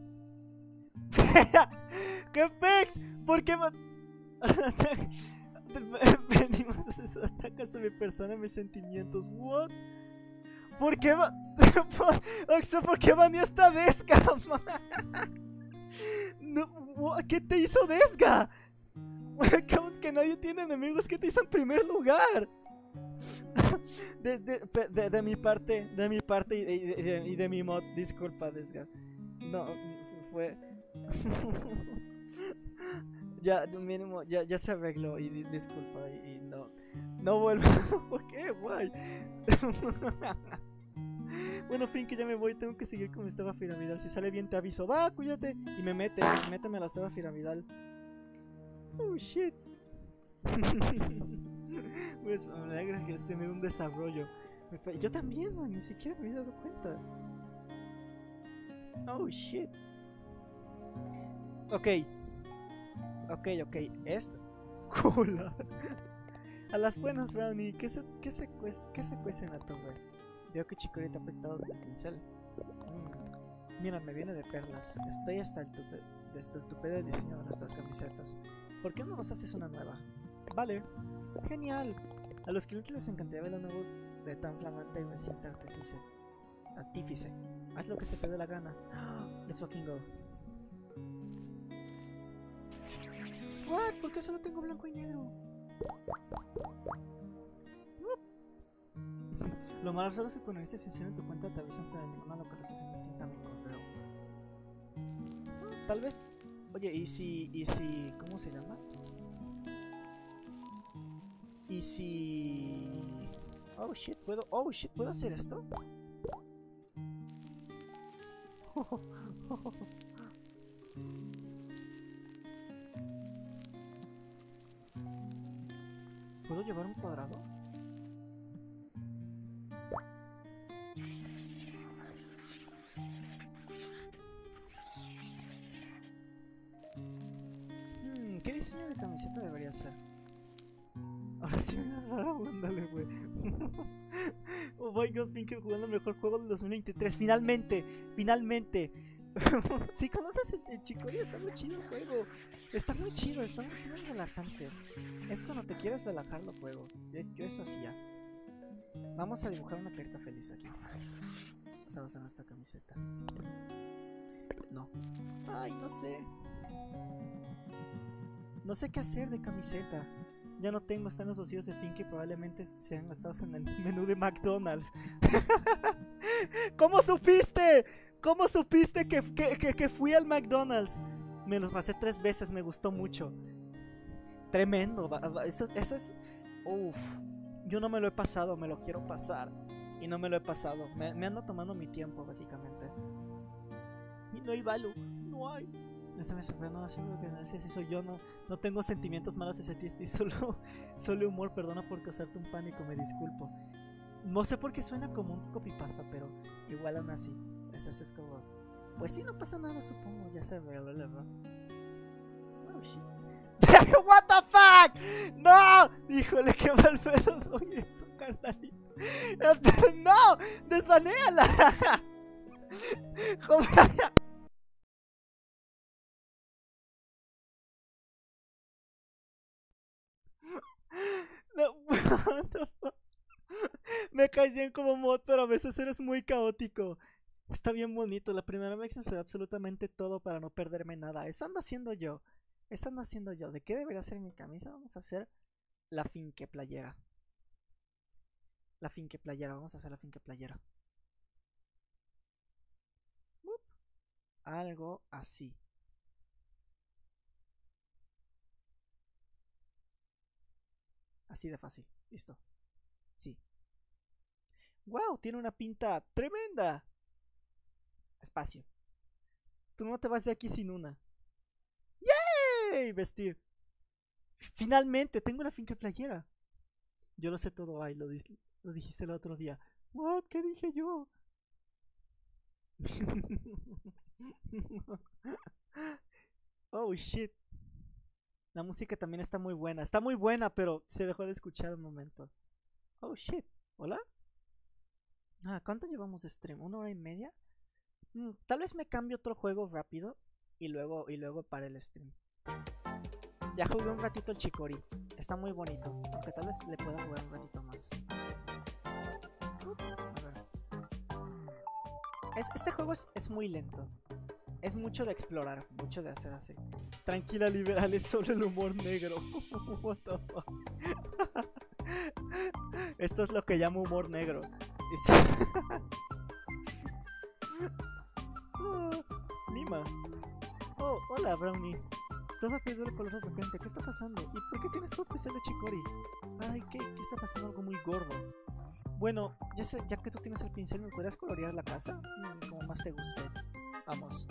¿Qué pex? ¿Por qué? Venimos a hacer su ataque a mi persona, mis sentimientos. What? ¿Por qué va? ¿Por, ¿Por qué baneó esta Desga? No, ¿qué te hizo Desga? Que nadie tiene enemigos. ¿Qué te hizo en primer lugar? De, de, de, de mi parte, de mi parte y de, y de, y de mi mod. Disculpa, Desga. No, fue. Ya, mínimo, ya, ya se arregló. Y di, disculpa, y, y no. No vuelvo. ¿Por qué? Guay. Bueno, fin, que ya me voy. Tengo que seguir con mi estaba piramidal. Si sale bien, te aviso. Va, cuídate. Y me metes. Méteme a la estaba piramidal. Oh shit. Pues me alegra que esté en un desarrollo. Yo también, man. Ni siquiera me he dado cuenta. Oh shit. Ok. Ok, ok. Esto. Cola. A las buenas, Brownie. ¿Qué se, qué se, cuece, qué se cuece en la torre? Veo que Chikorita ha prestado el pincel. Mm. Mira, me viene de perlas. Estoy hasta el tupe, desde el tupe de diseño de nuestras camisetas. ¿Por qué no nos haces una nueva? Vale. Genial. A los clientes les encantaría ver lo nuevo de tan flamante y reciente artífice. Artífice. Haz lo que se te dé la gana. Let's fucking go. What? ¿Por qué solo tengo blanco y negro? Lo más raro es que cuando dices sesión en tu cuenta te avisan para ninguna localización distinta a mi correo. Tal vez. Oye, ¿y si. y si. ¿Cómo se llama? ¿Y si. Oh shit, ¿puedo. Oh shit, ¿puedo hacer esto? ¿Puedo llevar un cuadrado? Hmm, ¿qué diseño de camiseta debería ser? Ahora sí me das vagabundale, güey. Oh my god, Pinky jugando el mejor juego del dos mil veintitrés. Finalmente, finalmente. Si conoces el, el Chicory, está muy chido el juego. Está muy chido, está, está muy relajante. Es cuando te quieres relajar lo juego. Yo, yo eso hacía. Vamos a dibujar una carita feliz aquí. Vamos a usar nuestra camiseta. No. Ay, no sé. No sé qué hacer de camiseta. Ya no tengo, están los ositos de Pinky. Probablemente sean gastados en el menú de McDonald's. ¿Cómo supiste? ¿Cómo supiste que, que, que, que fui al McDonald's? Me los pasé tres veces, me gustó mucho. Tremendo. Eso, eso es... Uff. Yo no me lo he pasado, me lo quiero pasar. Y no me lo he pasado. Me, me ando tomando mi tiempo, básicamente. Y no hay valor. No hay. Ese me sorprendió, no sé que no sé si soy yo, no, no tengo sentimientos malos hacia ti, estoy solo, solo humor, perdona por causarte un pánico, me disculpo. No sé por qué suena como un copypasta, pero igual aún así, es, es, es como, pues sí, no pasa nada, supongo, ya se ve, ¿verdad? Oh shit. What the fuck, no, híjole, qué mal pedo doy eso, carnalito. No, desbanéala. Joder. No, what the fuck? Me caes bien como mod, pero a veces eres muy caótico. Está bien bonito, la primera vez me hace absolutamente todo para no perderme nada. Eso ando haciendo yo. Eso ando haciendo yo. ¿De qué debería ser mi camisa? Vamos a hacer la finque playera. La finque playera, vamos a hacer la finque playera. Uop. Algo así. Así de fácil, listo. Sí. ¡Wow! Tiene una pinta tremenda. Espacio. Tú no te vas de aquí sin una. ¡Yay! Vestir. Finalmente, tengo la finca playera. Yo lo sé todo, ay, lo, lo dijiste el otro día. ¿What? ¿Qué dije yo? Oh, shit. La música también está muy buena. Está muy buena, pero se dejó de escuchar un momento. Oh, shit. ¿Hola? Ah, ¿cuánto llevamos de stream? ¿Una hora y media? Mm, tal vez me cambie otro juego rápido y luego, y luego para el stream. Ya jugué un ratito el Chicory. está muy bonito. Aunque tal vez le pueda jugar un ratito más. A ver. Es, este juego es, es muy lento. Es mucho de explorar, mucho de hacer así. Tranquila, liberal, es solo el humor negro. What the fuck. Esto es lo que llamo humor negro. Oh, Lima. Oh, hola, Brownie. Todo perdido el color de repente. ¿Qué está pasando? ¿Y por qué tienes todo especial de Chicory? Ay, ¿qué, ¿qué está pasando? Algo muy gordo. Bueno, ya sé, ya que tú tienes el pincel, ¿me podrías colorear la casa? Mm, como más te guste. Vamos.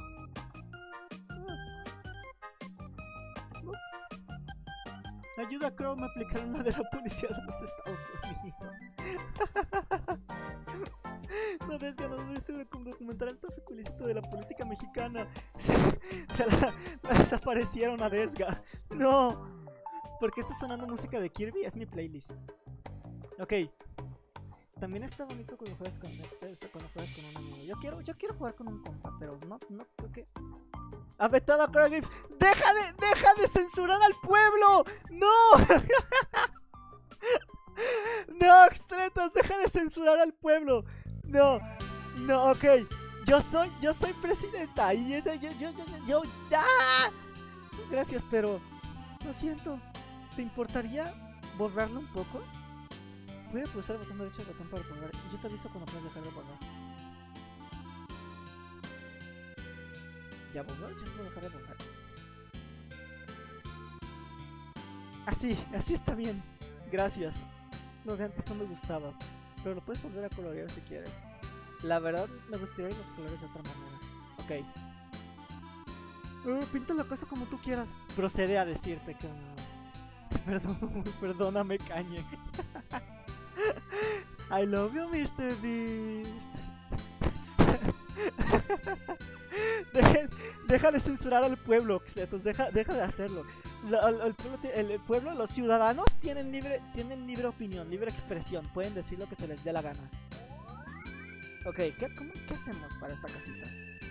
Ayuda a Chrome a aplicar una de la policía de los Estados Unidos. No desganos este documental el tráfico ilícito de la política mexicana. Se, se la, la desaparecieron a Desga. No. ¿Por qué está sonando música de Kirby? Es mi playlist. Ok. También está bonito cuando juegas con, cuando juegas con un amigo. Yo quiero, yo quiero jugar con un compa, pero no, no creo que... Avetado a Craigrips. ¡Deja de, deja de censurar al pueblo! ¡No! No, Extretos, deja de censurar al pueblo. No, no, ok. Yo soy, yo soy presidenta. Y yo, yo, yo, yo, yo, yo ¡ah! Gracias, pero lo siento. ¿Te importaría borrarlo un poco? Puede pulsar el botón derecho y el botón para borrar. Yo te aviso cuando puedas dejar de borrar. ¿Ya borró? Yo puedo dejar de borrar. Así, así está bien. Gracias. Lo de antes no me gustaba, pero lo puedes volver a colorear si quieres. La verdad, me gustaría los colores de otra manera. Ok. Uh, pinta la casa como tú quieras. Procede a decirte que no. Perdón, perdóname, Cañe. I love you, mister Beast. Deja, deja de censurar al pueblo, Xetos. Deja, deja de hacerlo. La, el, el, pueblo, el, el pueblo, los ciudadanos tienen libre, tienen libre opinión, libre expresión. Pueden decir lo que se les dé la gana. Ok, ¿qué, cómo, ¿qué hacemos para esta casita?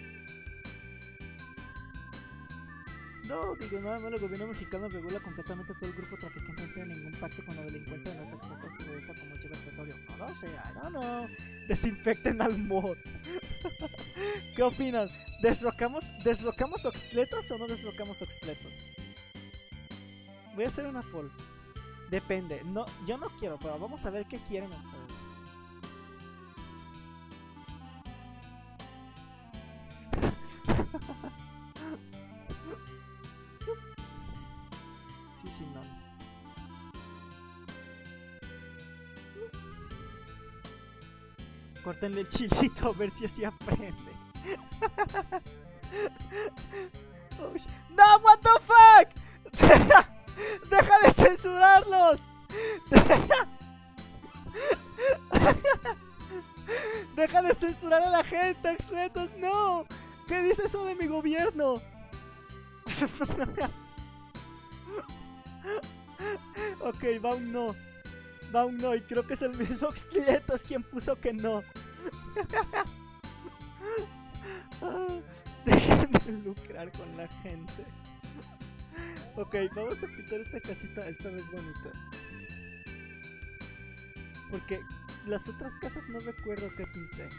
No, digo, nada más el gobierno mexicano regula completamente todo el grupo traficante. No tiene ningún pacto con la delincuencia de la costa esta como el chivo expiatorio. No lo sé, no, no. Desinfecten al mod. ¿Qué opinan? ¿Desblocamos, ¿Desblocamos Oxtletos o no desblocamos Oxtletos? Voy a hacer una poll. Depende. No, yo no quiero, pero vamos a ver qué quieren ustedes. Sí, sí, no. Córtenle el chilito a ver si así aprende. Oh, ¡no, what the fuck! ¡Deja, deja de censurarlos! ¡Deja! ¡Deja de censurar a la gente, Excetos! ¡No! ¿Qué dice eso de mi gobierno? Ok, va un no. Va un no y creo que es el mismo Excetos quien puso que no. Dejen de lucrar con la gente. Ok, vamos a pintar esta casita esta vez bonita. Porque las otras casas no recuerdo qué pinté.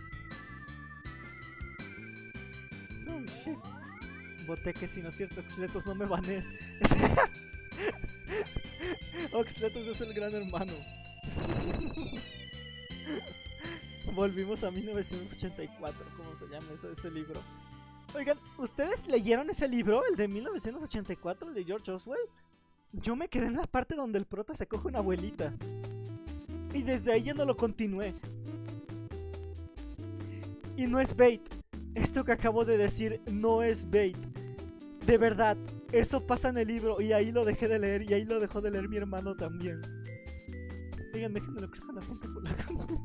Oh shit. Voté que si no es cierto, Oxletos, no me banees. Oxletos es el gran hermano. Volvimos a mil novecientos ochenta y cuatro, ¿cómo se llama eso, ese libro? Oigan, ¿ustedes leyeron ese libro, el de mil novecientos ochenta y cuatro, el de George Orwell? Yo me quedé en la parte donde el prota se coge una abuelita. Y desde ahí ya no lo continué. Y no es bait. Esto que acabo de decir no es bait. De verdad, eso pasa en el libro y ahí lo dejé de leer y ahí lo dejó de leer mi hermano también. Oigan, déjenmelo creo que la gente por la cabeza.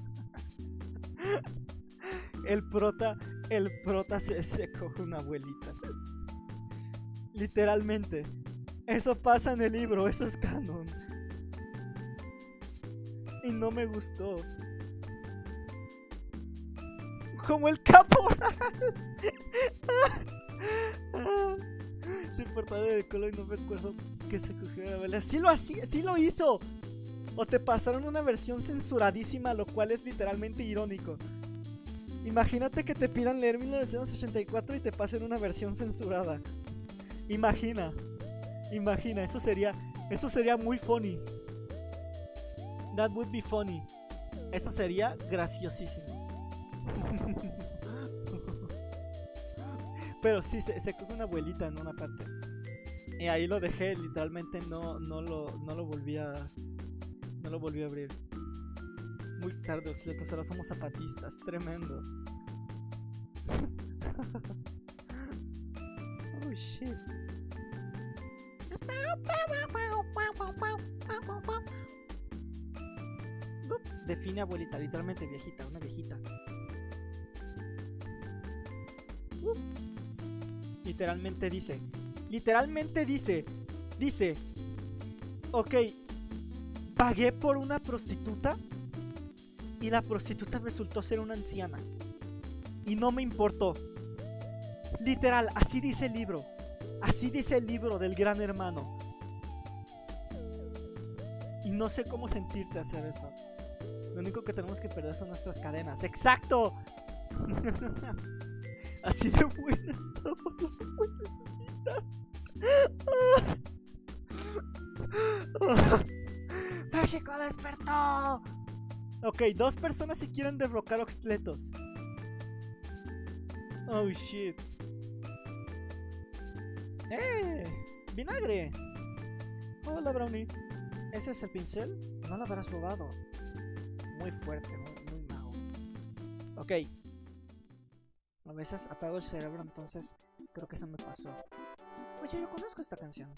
El prota, el prota se, se coge una abuelita. Literalmente. Eso pasa en el libro, eso es canon. Y no me gustó. Como el caporal. Sí portada de Colo y no recuerdo que se cogió la vela. Sí lo hacía, sí lo hizo. O te pasaron una versión censuradísima, lo cual es literalmente irónico. Imagínate que te pidan leer mil novecientos ochenta y cuatro y te pasen una versión censurada. Imagina. Imagina, eso sería, eso sería muy funny. That would be funny. Eso sería graciosísimo. Pero sí, se, se coge una abuelita en una parte. Y ahí lo dejé, literalmente no, no, lo, no lo volví a... No lo volví a abrir. Muy tarde, Oxletos, ahora somos zapatistas, tremendo. Oh shit. Define abuelita, literalmente viejita, una viejita. Uh. Literalmente dice, literalmente dice, dice, ok, pagué por una prostituta y la prostituta resultó ser una anciana y no me importó. Literal, así dice el libro, así dice el libro del Gran Hermano. Y no sé cómo sentirte hacer eso. Lo único que tenemos que perder son nuestras cadenas. ¡Exacto! Así de buena estaba la abuelita. ¡México despertó! Ok, dos personas si quieren derrocar Oxletos. Oh shit. ¡Eh! ¡Vinagre! Hola, Brownie. ¿Ese es el pincel? No lo habrás robado. Muy fuerte, muy, muy mago. Ok. A veces apago el cerebro, entonces creo que eso me pasó. Oye, yo conozco esta canción.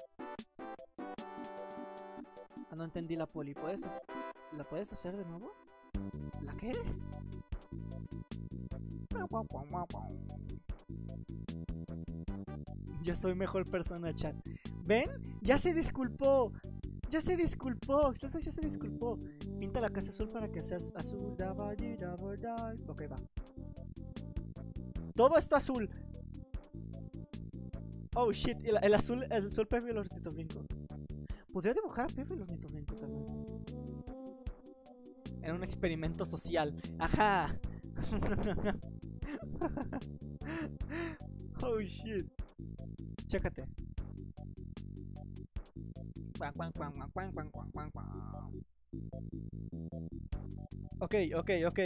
Ah, no entendí la poli. ¿Puedes hacer... ¿La puedes hacer de nuevo? ¿La qué? Ya soy mejor persona, chat. ¿Ven? Ya se disculpó. Ya se disculpó. Ya se disculpó. Pinta la casa azul para que sea azul. Ok, va. Todo esto azul. Oh shit. El, el azul, el azul Pepe y los ornitorrinco. Podría dibujar a Pepe y los ornitorrinco también. Era un experimento social. Ajá. Oh shit. Chécate. Ok, ok, ok.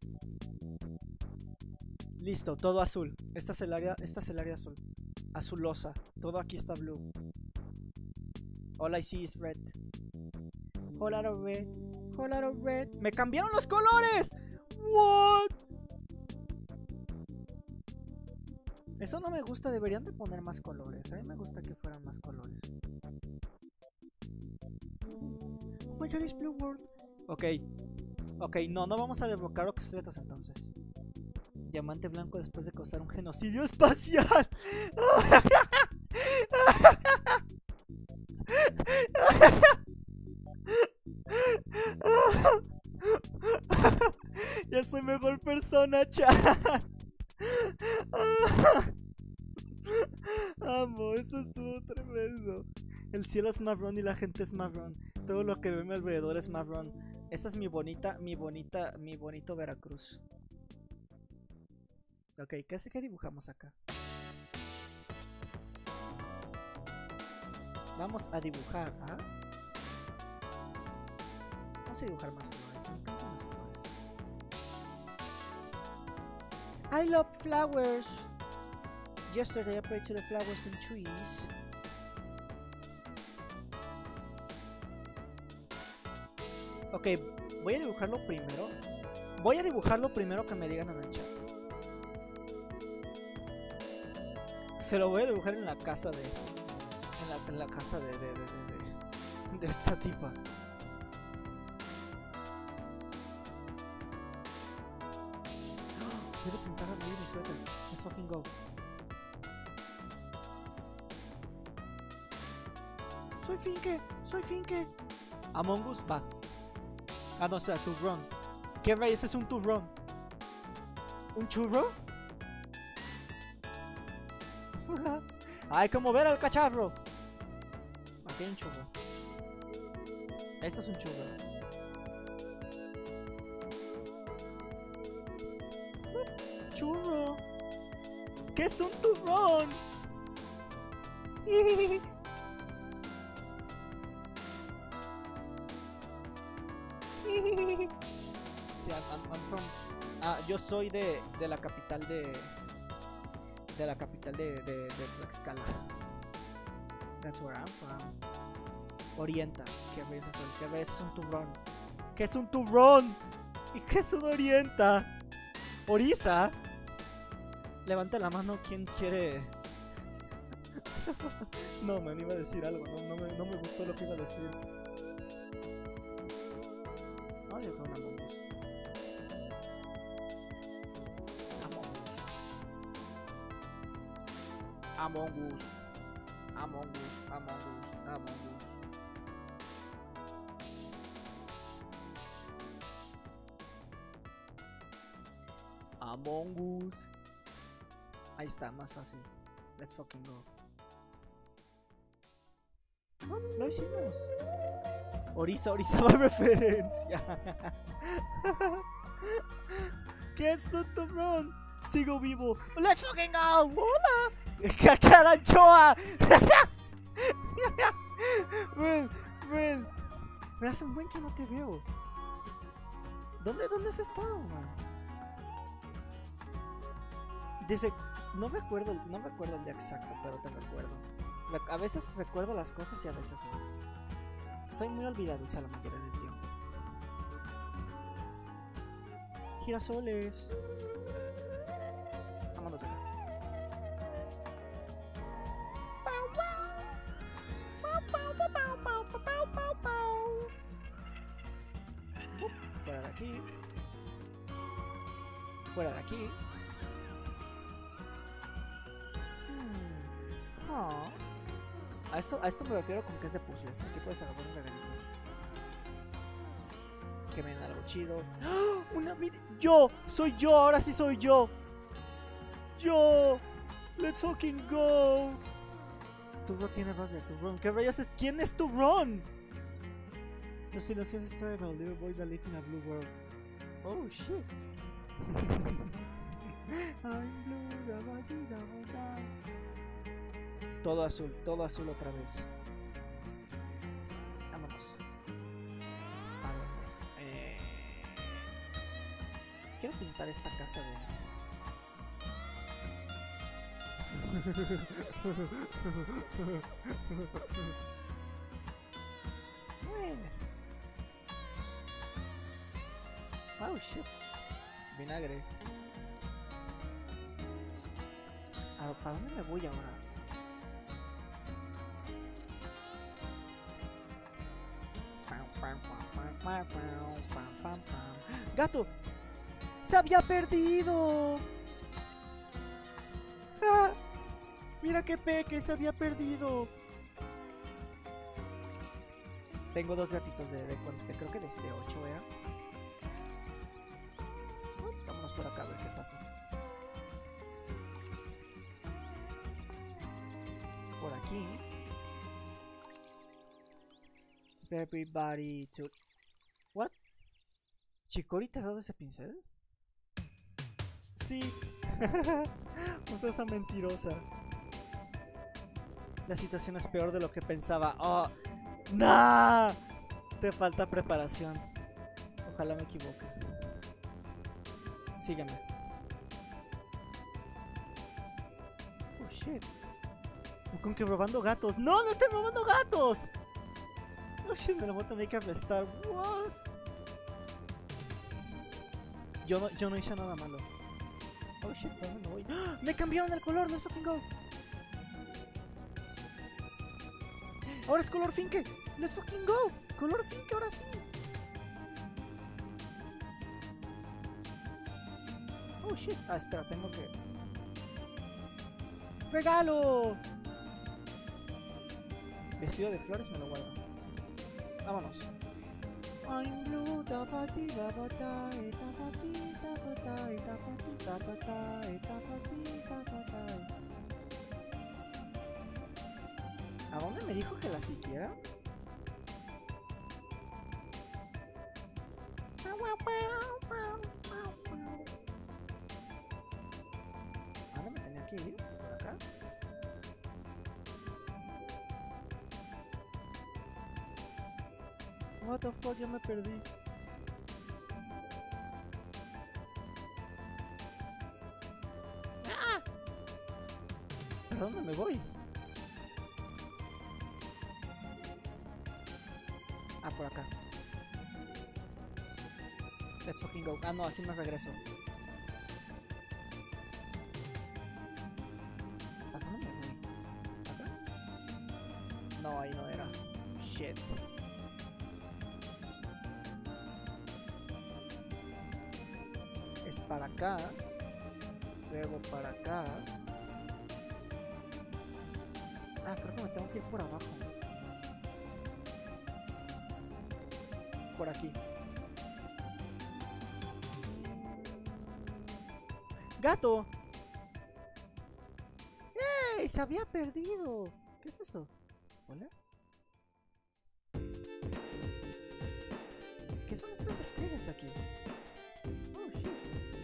Listo, todo azul. Esta es el área, esta es el área azul. Azulosa. Todo aquí está blue. All I see is red. Whole lot of red. Whole lot of red. ¡Me cambiaron los colores! What? Eso no me gusta, deberían de poner más colores. A mí me gusta que fueran más colores. Oh my god, it's blue world. Ok. Ok, no, no vamos a derrocar Oxletos entonces. Diamante blanco después de causar un genocidio espacial. Ya soy mejor persona, chat. Amo, esto estuvo tremendo. El cielo es marrón y la gente es marrón. Todo lo que veo a mi alrededor es marrón. Esa es mi bonita, mi bonita, mi bonito Veracruz. Ok, ¿qué es que dibujamos acá? Vamos a dibujar, ¿ah? Vamos a dibujar más flores. Me encantan las flores. I love flowers. Yesterday I prayed to the flowers and trees. Ok, voy a dibujarlo primero. Voy a dibujarlo primero que me digan en el chat. Se lo voy a dibujar en la casa de... En la, en la casa de... De, de, de, de, de esta tipa. Quiero pintar a mi suéter. Let's fucking go. Soy Finke, soy Finke. Among Us, va. Ah, no, espera, turrón. ¿Qué rayos es un turrón? ¿Un churro? Hay que mover al cacharro. Aquí hay un churro. Este es un churro. Churro. ¿Qué es un turrón? Sí, I'm, I'm from, ah, yo soy de, de la capital de de la capital de, de, de Tlaxcala. That's where I'm from. Orienta, que a veces es, que a veces es un turrón. ¿Qué es un turrón? ¿Y qué es un orienta? ¿Orisa? Levanta la mano quien quiere. No, me iba a decir algo, no, no, me, no me gustó lo que iba a decir. Vamos a dejar una mongoose. Among Us, Among Us, Among Us, Among Us. Among Us. Ahí está, más fácil. Let's fucking go. Oh, lo hicimos. Orisa, Orisa va referencia. ¿Qué es un turrón? Sigo vivo. Let's fucking go. Hola. ¡Cacaranchoa! Ven, ven. Me hace un buen que no te veo. ¿Dónde, dónde has estado, man? Dice, no recuerdo, no recuerdo el día exacto, pero te recuerdo. A veces recuerdo las cosas y a veces no. Soy muy olvidadiza la mayoría del tiempo. Girasoles. Vámonos acá. Fuera de aquí. Fuera de aquí. Hmm. Oh. A esto, a esto me refiero con que es de puzzles. Aquí puedes agarrar un regalito. Que me den algo chido. ¡Oh! Una vida. Yo, soy yo, ahora sí soy yo. Yo. Let's fucking go. Turrón tiene rabia, Turrón. ¿Qué rayos es? ¿Quién es Turrón? Los silenciosos story about a little boy that lives in a blue world. Oh shit. I'm blue, da, da, da, da. Todo azul, todo azul otra vez. Vámonos. ¿A dónde? Eh... Quiero pintar esta casa de... Oh shit. Vinagre. ¿Para dónde me voy ahora? ¡Gato! ¡Se había perdido! ¡Ah! ¡Mira qué peque! ¡Se había perdido! Tengo dos gatitos de, de, de creo que desde ocho era. Vámonos por acá a ver qué pasa. Por aquí. Everybody to... What? ¿Chicori te ha dado ese pincel? Sí. O sea, esa mentirosa. La situación es peor de lo que pensaba. Oh, ¡nah! Te falta preparación. Ojalá me equivoque. Sígueme. Oh shit. Con que robando gatos. ¡No! ¡No estoy robando gatos! Oh shit, me lo voy a tener que arrestar. What? Yo no, yo no hice nada malo. Oh shit, ¿dónde me voy? ¡Ah! ¡Me cambiaron el color! ¡Let's fucking go! Ahora es color finque. Let's fucking go. Color finque, ahora sí. Oh shit. Ah, espera, tengo que... ¡Regalo! Vestido de flores, me lo guardo. Vámonos. I'm blue, tapati, tapata, tapati, tapata, tapati, tapata, tapati, tapata. dónde me dijo que la siguiera? ¿A dónde me tenía que ir? ¿Por acá? What the fuck, ya me perdí. ¡Ah! ¿Para dónde me voy? Ah, por acá. Let's fucking go. Ah, no, así me regreso. ¿A dónde me voy? ¿Acá? No, ahí no era. Shit. Es para acá. Luego para acá. Ah, creo que me tengo que ir por abajo. Por aquí. ¡Gato! ¡Ey! ¡Se había perdido! ¿Qué es eso? ¿Hola? ¿Qué son estas estrellas aquí? Oh, shit.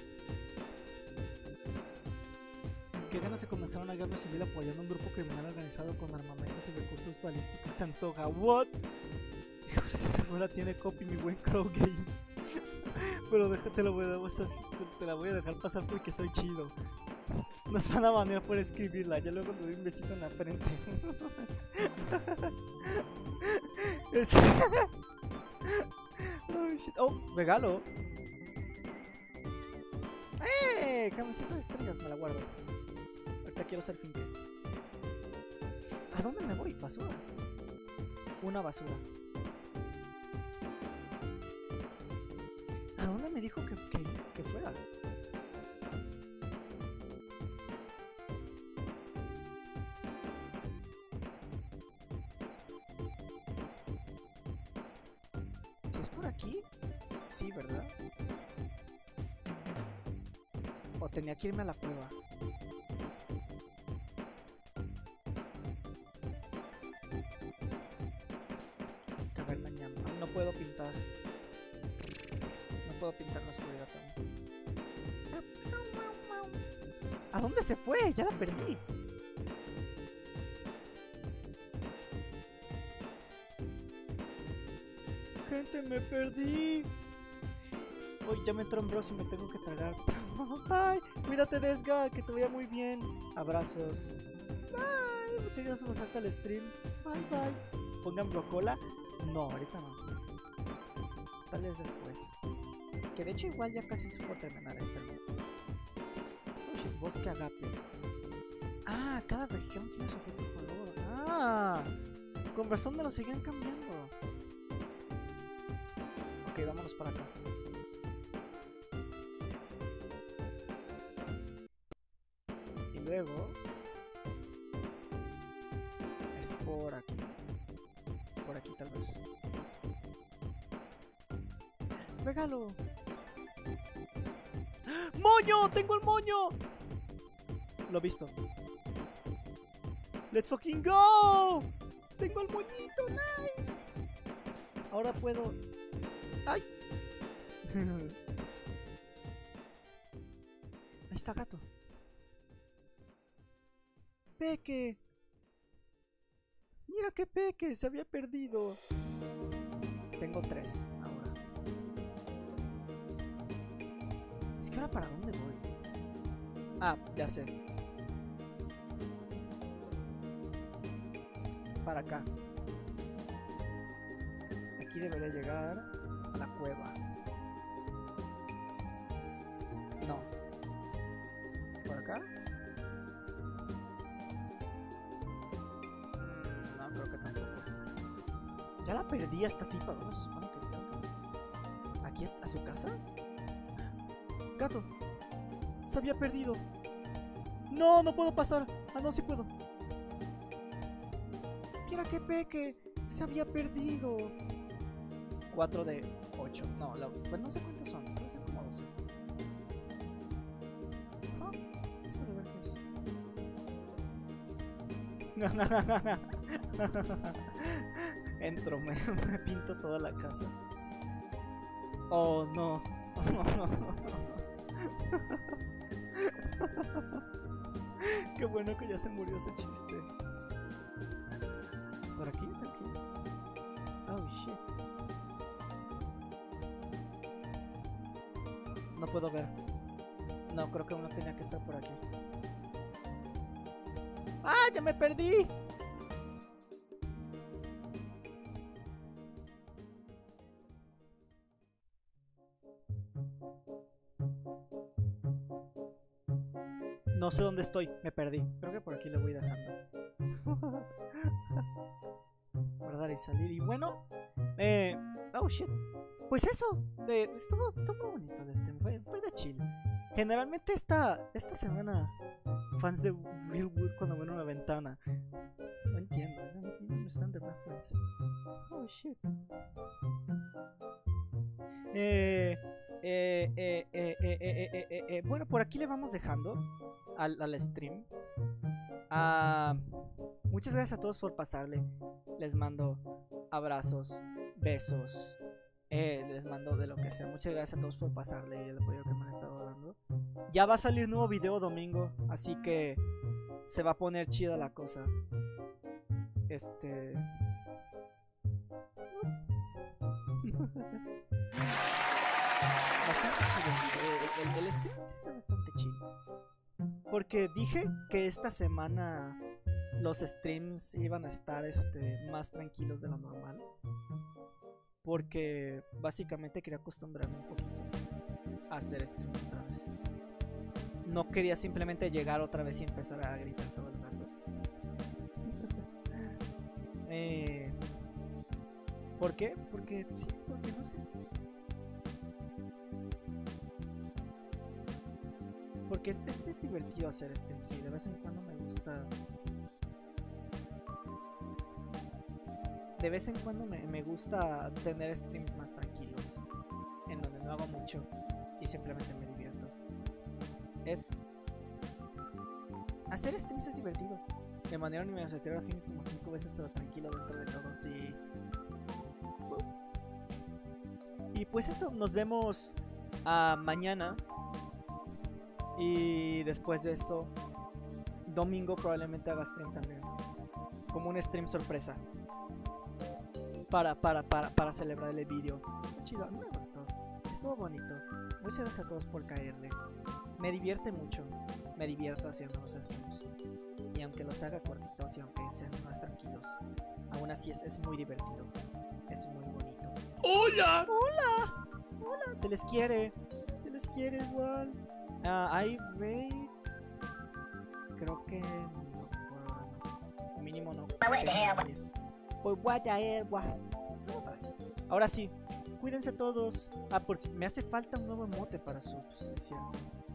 ¿Qué ganas de comenzar una guerra civil apoyando a un grupo criminal organizado con armamentos y recursos balísticos? Se antoja. ¿What? Híjole, esa bola tiene copy, mi buen Crow Games. Pero déjate, la voy a dar, te la voy a dejar pasar porque soy chido. Nos van a banear por escribirla. Ya luego le doy un besito en la frente. Es... oh, shit. Oh, regalo. ¡Eh! Camiseta de estrellas, me la guardo. Ahorita quiero ser finque. ¿A dónde me voy? Basura. Una basura. ¿A dónde me dijo que, que, que fuera? Si es por aquí, sí, ¿verdad? O tenía que irme a la cueva. Caverna ñam. No puedo pintar. Puedo pintar la oscuridad también. ¿A dónde se fue? Ya la perdí. Gente, me perdí. Hoy ya me entró en bros y me tengo que tragar. Bye. Cuídate, Desga, que te vaya muy bien. Abrazos. Bye. Muchas gracias por pasarte al stream. Bye, bye. Pongan brocola. No, ahorita no. Tal vez después. Que de hecho igual ya casi se puede terminar este. Oye, bosque agape. Ah, cada región tiene su propio color. Ah, con razón me lo siguen cambiando. Ok, vámonos para acá. Y luego es por aquí. Por aquí tal vez. Regalo. ¡Moño! ¡Tengo el moño! Lo he visto. ¡Let's fucking go! ¡Tengo el moñito! ¡Nice! Ahora puedo... ¡Ay! Ahí está, gato. ¡Peque! ¡Mira qué Peque! Se había perdido. Tengo tres ahora. Es que ahora ¿para dónde voy? Ah, ya sé. Para acá. Aquí debería llegar a la cueva. No. ¿Por acá? Mm, no, creo que tampoco. Ya la perdí a esta tipa. ¿Dónde se supone que está? ¿Aquí está su casa? Gato. Se había perdido. No, no puedo pasar. Ah, no, sí puedo. Mira qué Peque. Se había perdido. cuatro de ocho. No, la, pues no sé cuántos son. Debe ser como doce. No, esto de ver qué es. Entro, me, me pinto toda la casa. Oh, no. Qué bueno que ya se murió ese chiste. ¿Por aquí? ¿Por aquí? Oh, shit. No puedo ver. No, creo que uno tenía que estar por aquí. ¡Ah, ya me perdí! No sé dónde estoy, me perdí. Creo que por aquí le voy dejando. Guardar y salir. Y bueno, eh, oh shit. Pues eso, eh, estuvo, estuvo bonito el stream, fue, fue de chill. Generalmente esta, esta semana, fans de Real Wood cuando ven una ventana. No entiendo, no, no understand the reference. Oh shit. Eh, eh, eh, eh, eh, eh, eh, eh, eh, bueno, por aquí le vamos dejando al, al stream. Uh, muchas gracias a todos por pasarle. Les mando abrazos, besos. Eh, les mando de lo que sea. Muchas gracias a todos por pasarle y el apoyo que me han estado dando. Ya va a salir nuevo video domingo, así que se va a poner chida la cosa. Este... Bastante chido. El, el, el stream sí está bastante chido. Porque dije que esta semana los streams iban a estar este, más tranquilos de lo normal. Porque básicamente quería acostumbrarme un poquito a hacer stream otra vez. No quería simplemente llegar otra vez y empezar a gritar todo el rato. eh, ¿Por qué? Porque sí, porque no sé. Porque es, es, es divertido hacer streams, sí, de vez en cuando me gusta. De vez en cuando me, me gusta tener streams más tranquilos, en donde no hago mucho y simplemente me divierto. Es... Hacer streams es divertido. De manera universitaria fin como cinco veces, pero tranquilo dentro de todo, sí. Y pues eso, nos vemos uh, mañana. Y después de eso, domingo probablemente haga stream también. Como un stream sorpresa. Para, para, para, para celebrar el vídeo. Chido, a mí me gustó. Estuvo bonito. Muchas gracias a todos por caerle. Me divierte mucho. Me divierto haciendo los streams. Y aunque los haga cortitos y aunque sean más tranquilos, aún así es, es muy divertido. Es muy bonito. ¡Hola! ¡Hola! ¡Hola! Se les quiere. Se les quiere igual. Ah, hay raid. Creo que no. Bueno, mínimo no. Pues guaya, ahora sí, cuídense todos. Ah, por si me hace falta un nuevo emote para subs, es cierto.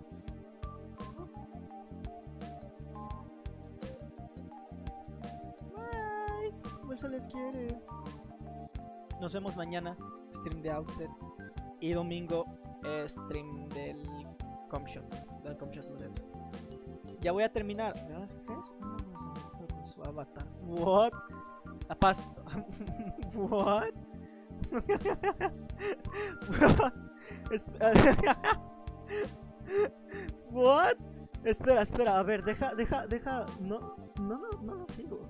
Bye. Pues se les quiere. Nos vemos mañana. Stream de Outset. Y domingo, eh, stream del Comshot. Del Comshot Model. Ya voy a terminar. Con su avatar. What? La paz. What? What? Espera, espera, a ver, deja, deja, deja. No, no, no, no lo sigo.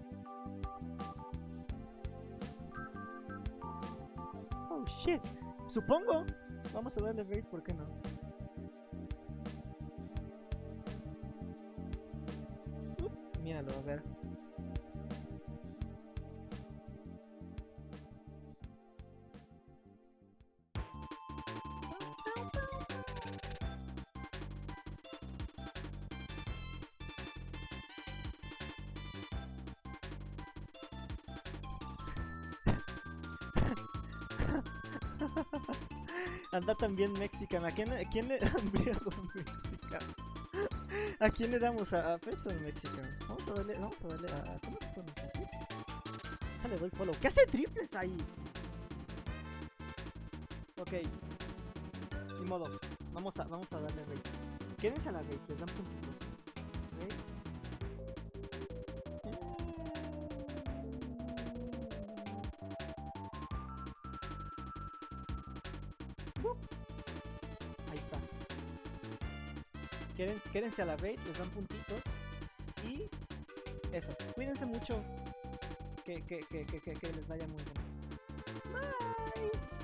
Oh shit. Supongo. Vamos a darle raid, ¿por qué no? Uh, míralo, a ver. Anda también Mexican. ¿A quién, a quién le hambriado Mexican? ¿A quién le damos? A, a Fredson Mexican. Vamos a darle, vamos a darle a... ¿Cómo se pronuncia? Ah, le doy follow. ¿Qué hace triples ahí? Ok. Ni modo. Vamos a, vamos a darle raid. Quédense a la raid, les dan puntitos. Quédense, quédense a la raid, les dan puntitos. Y eso, cuídense mucho. Que, que, que, que, que les vaya muy bien. Bye.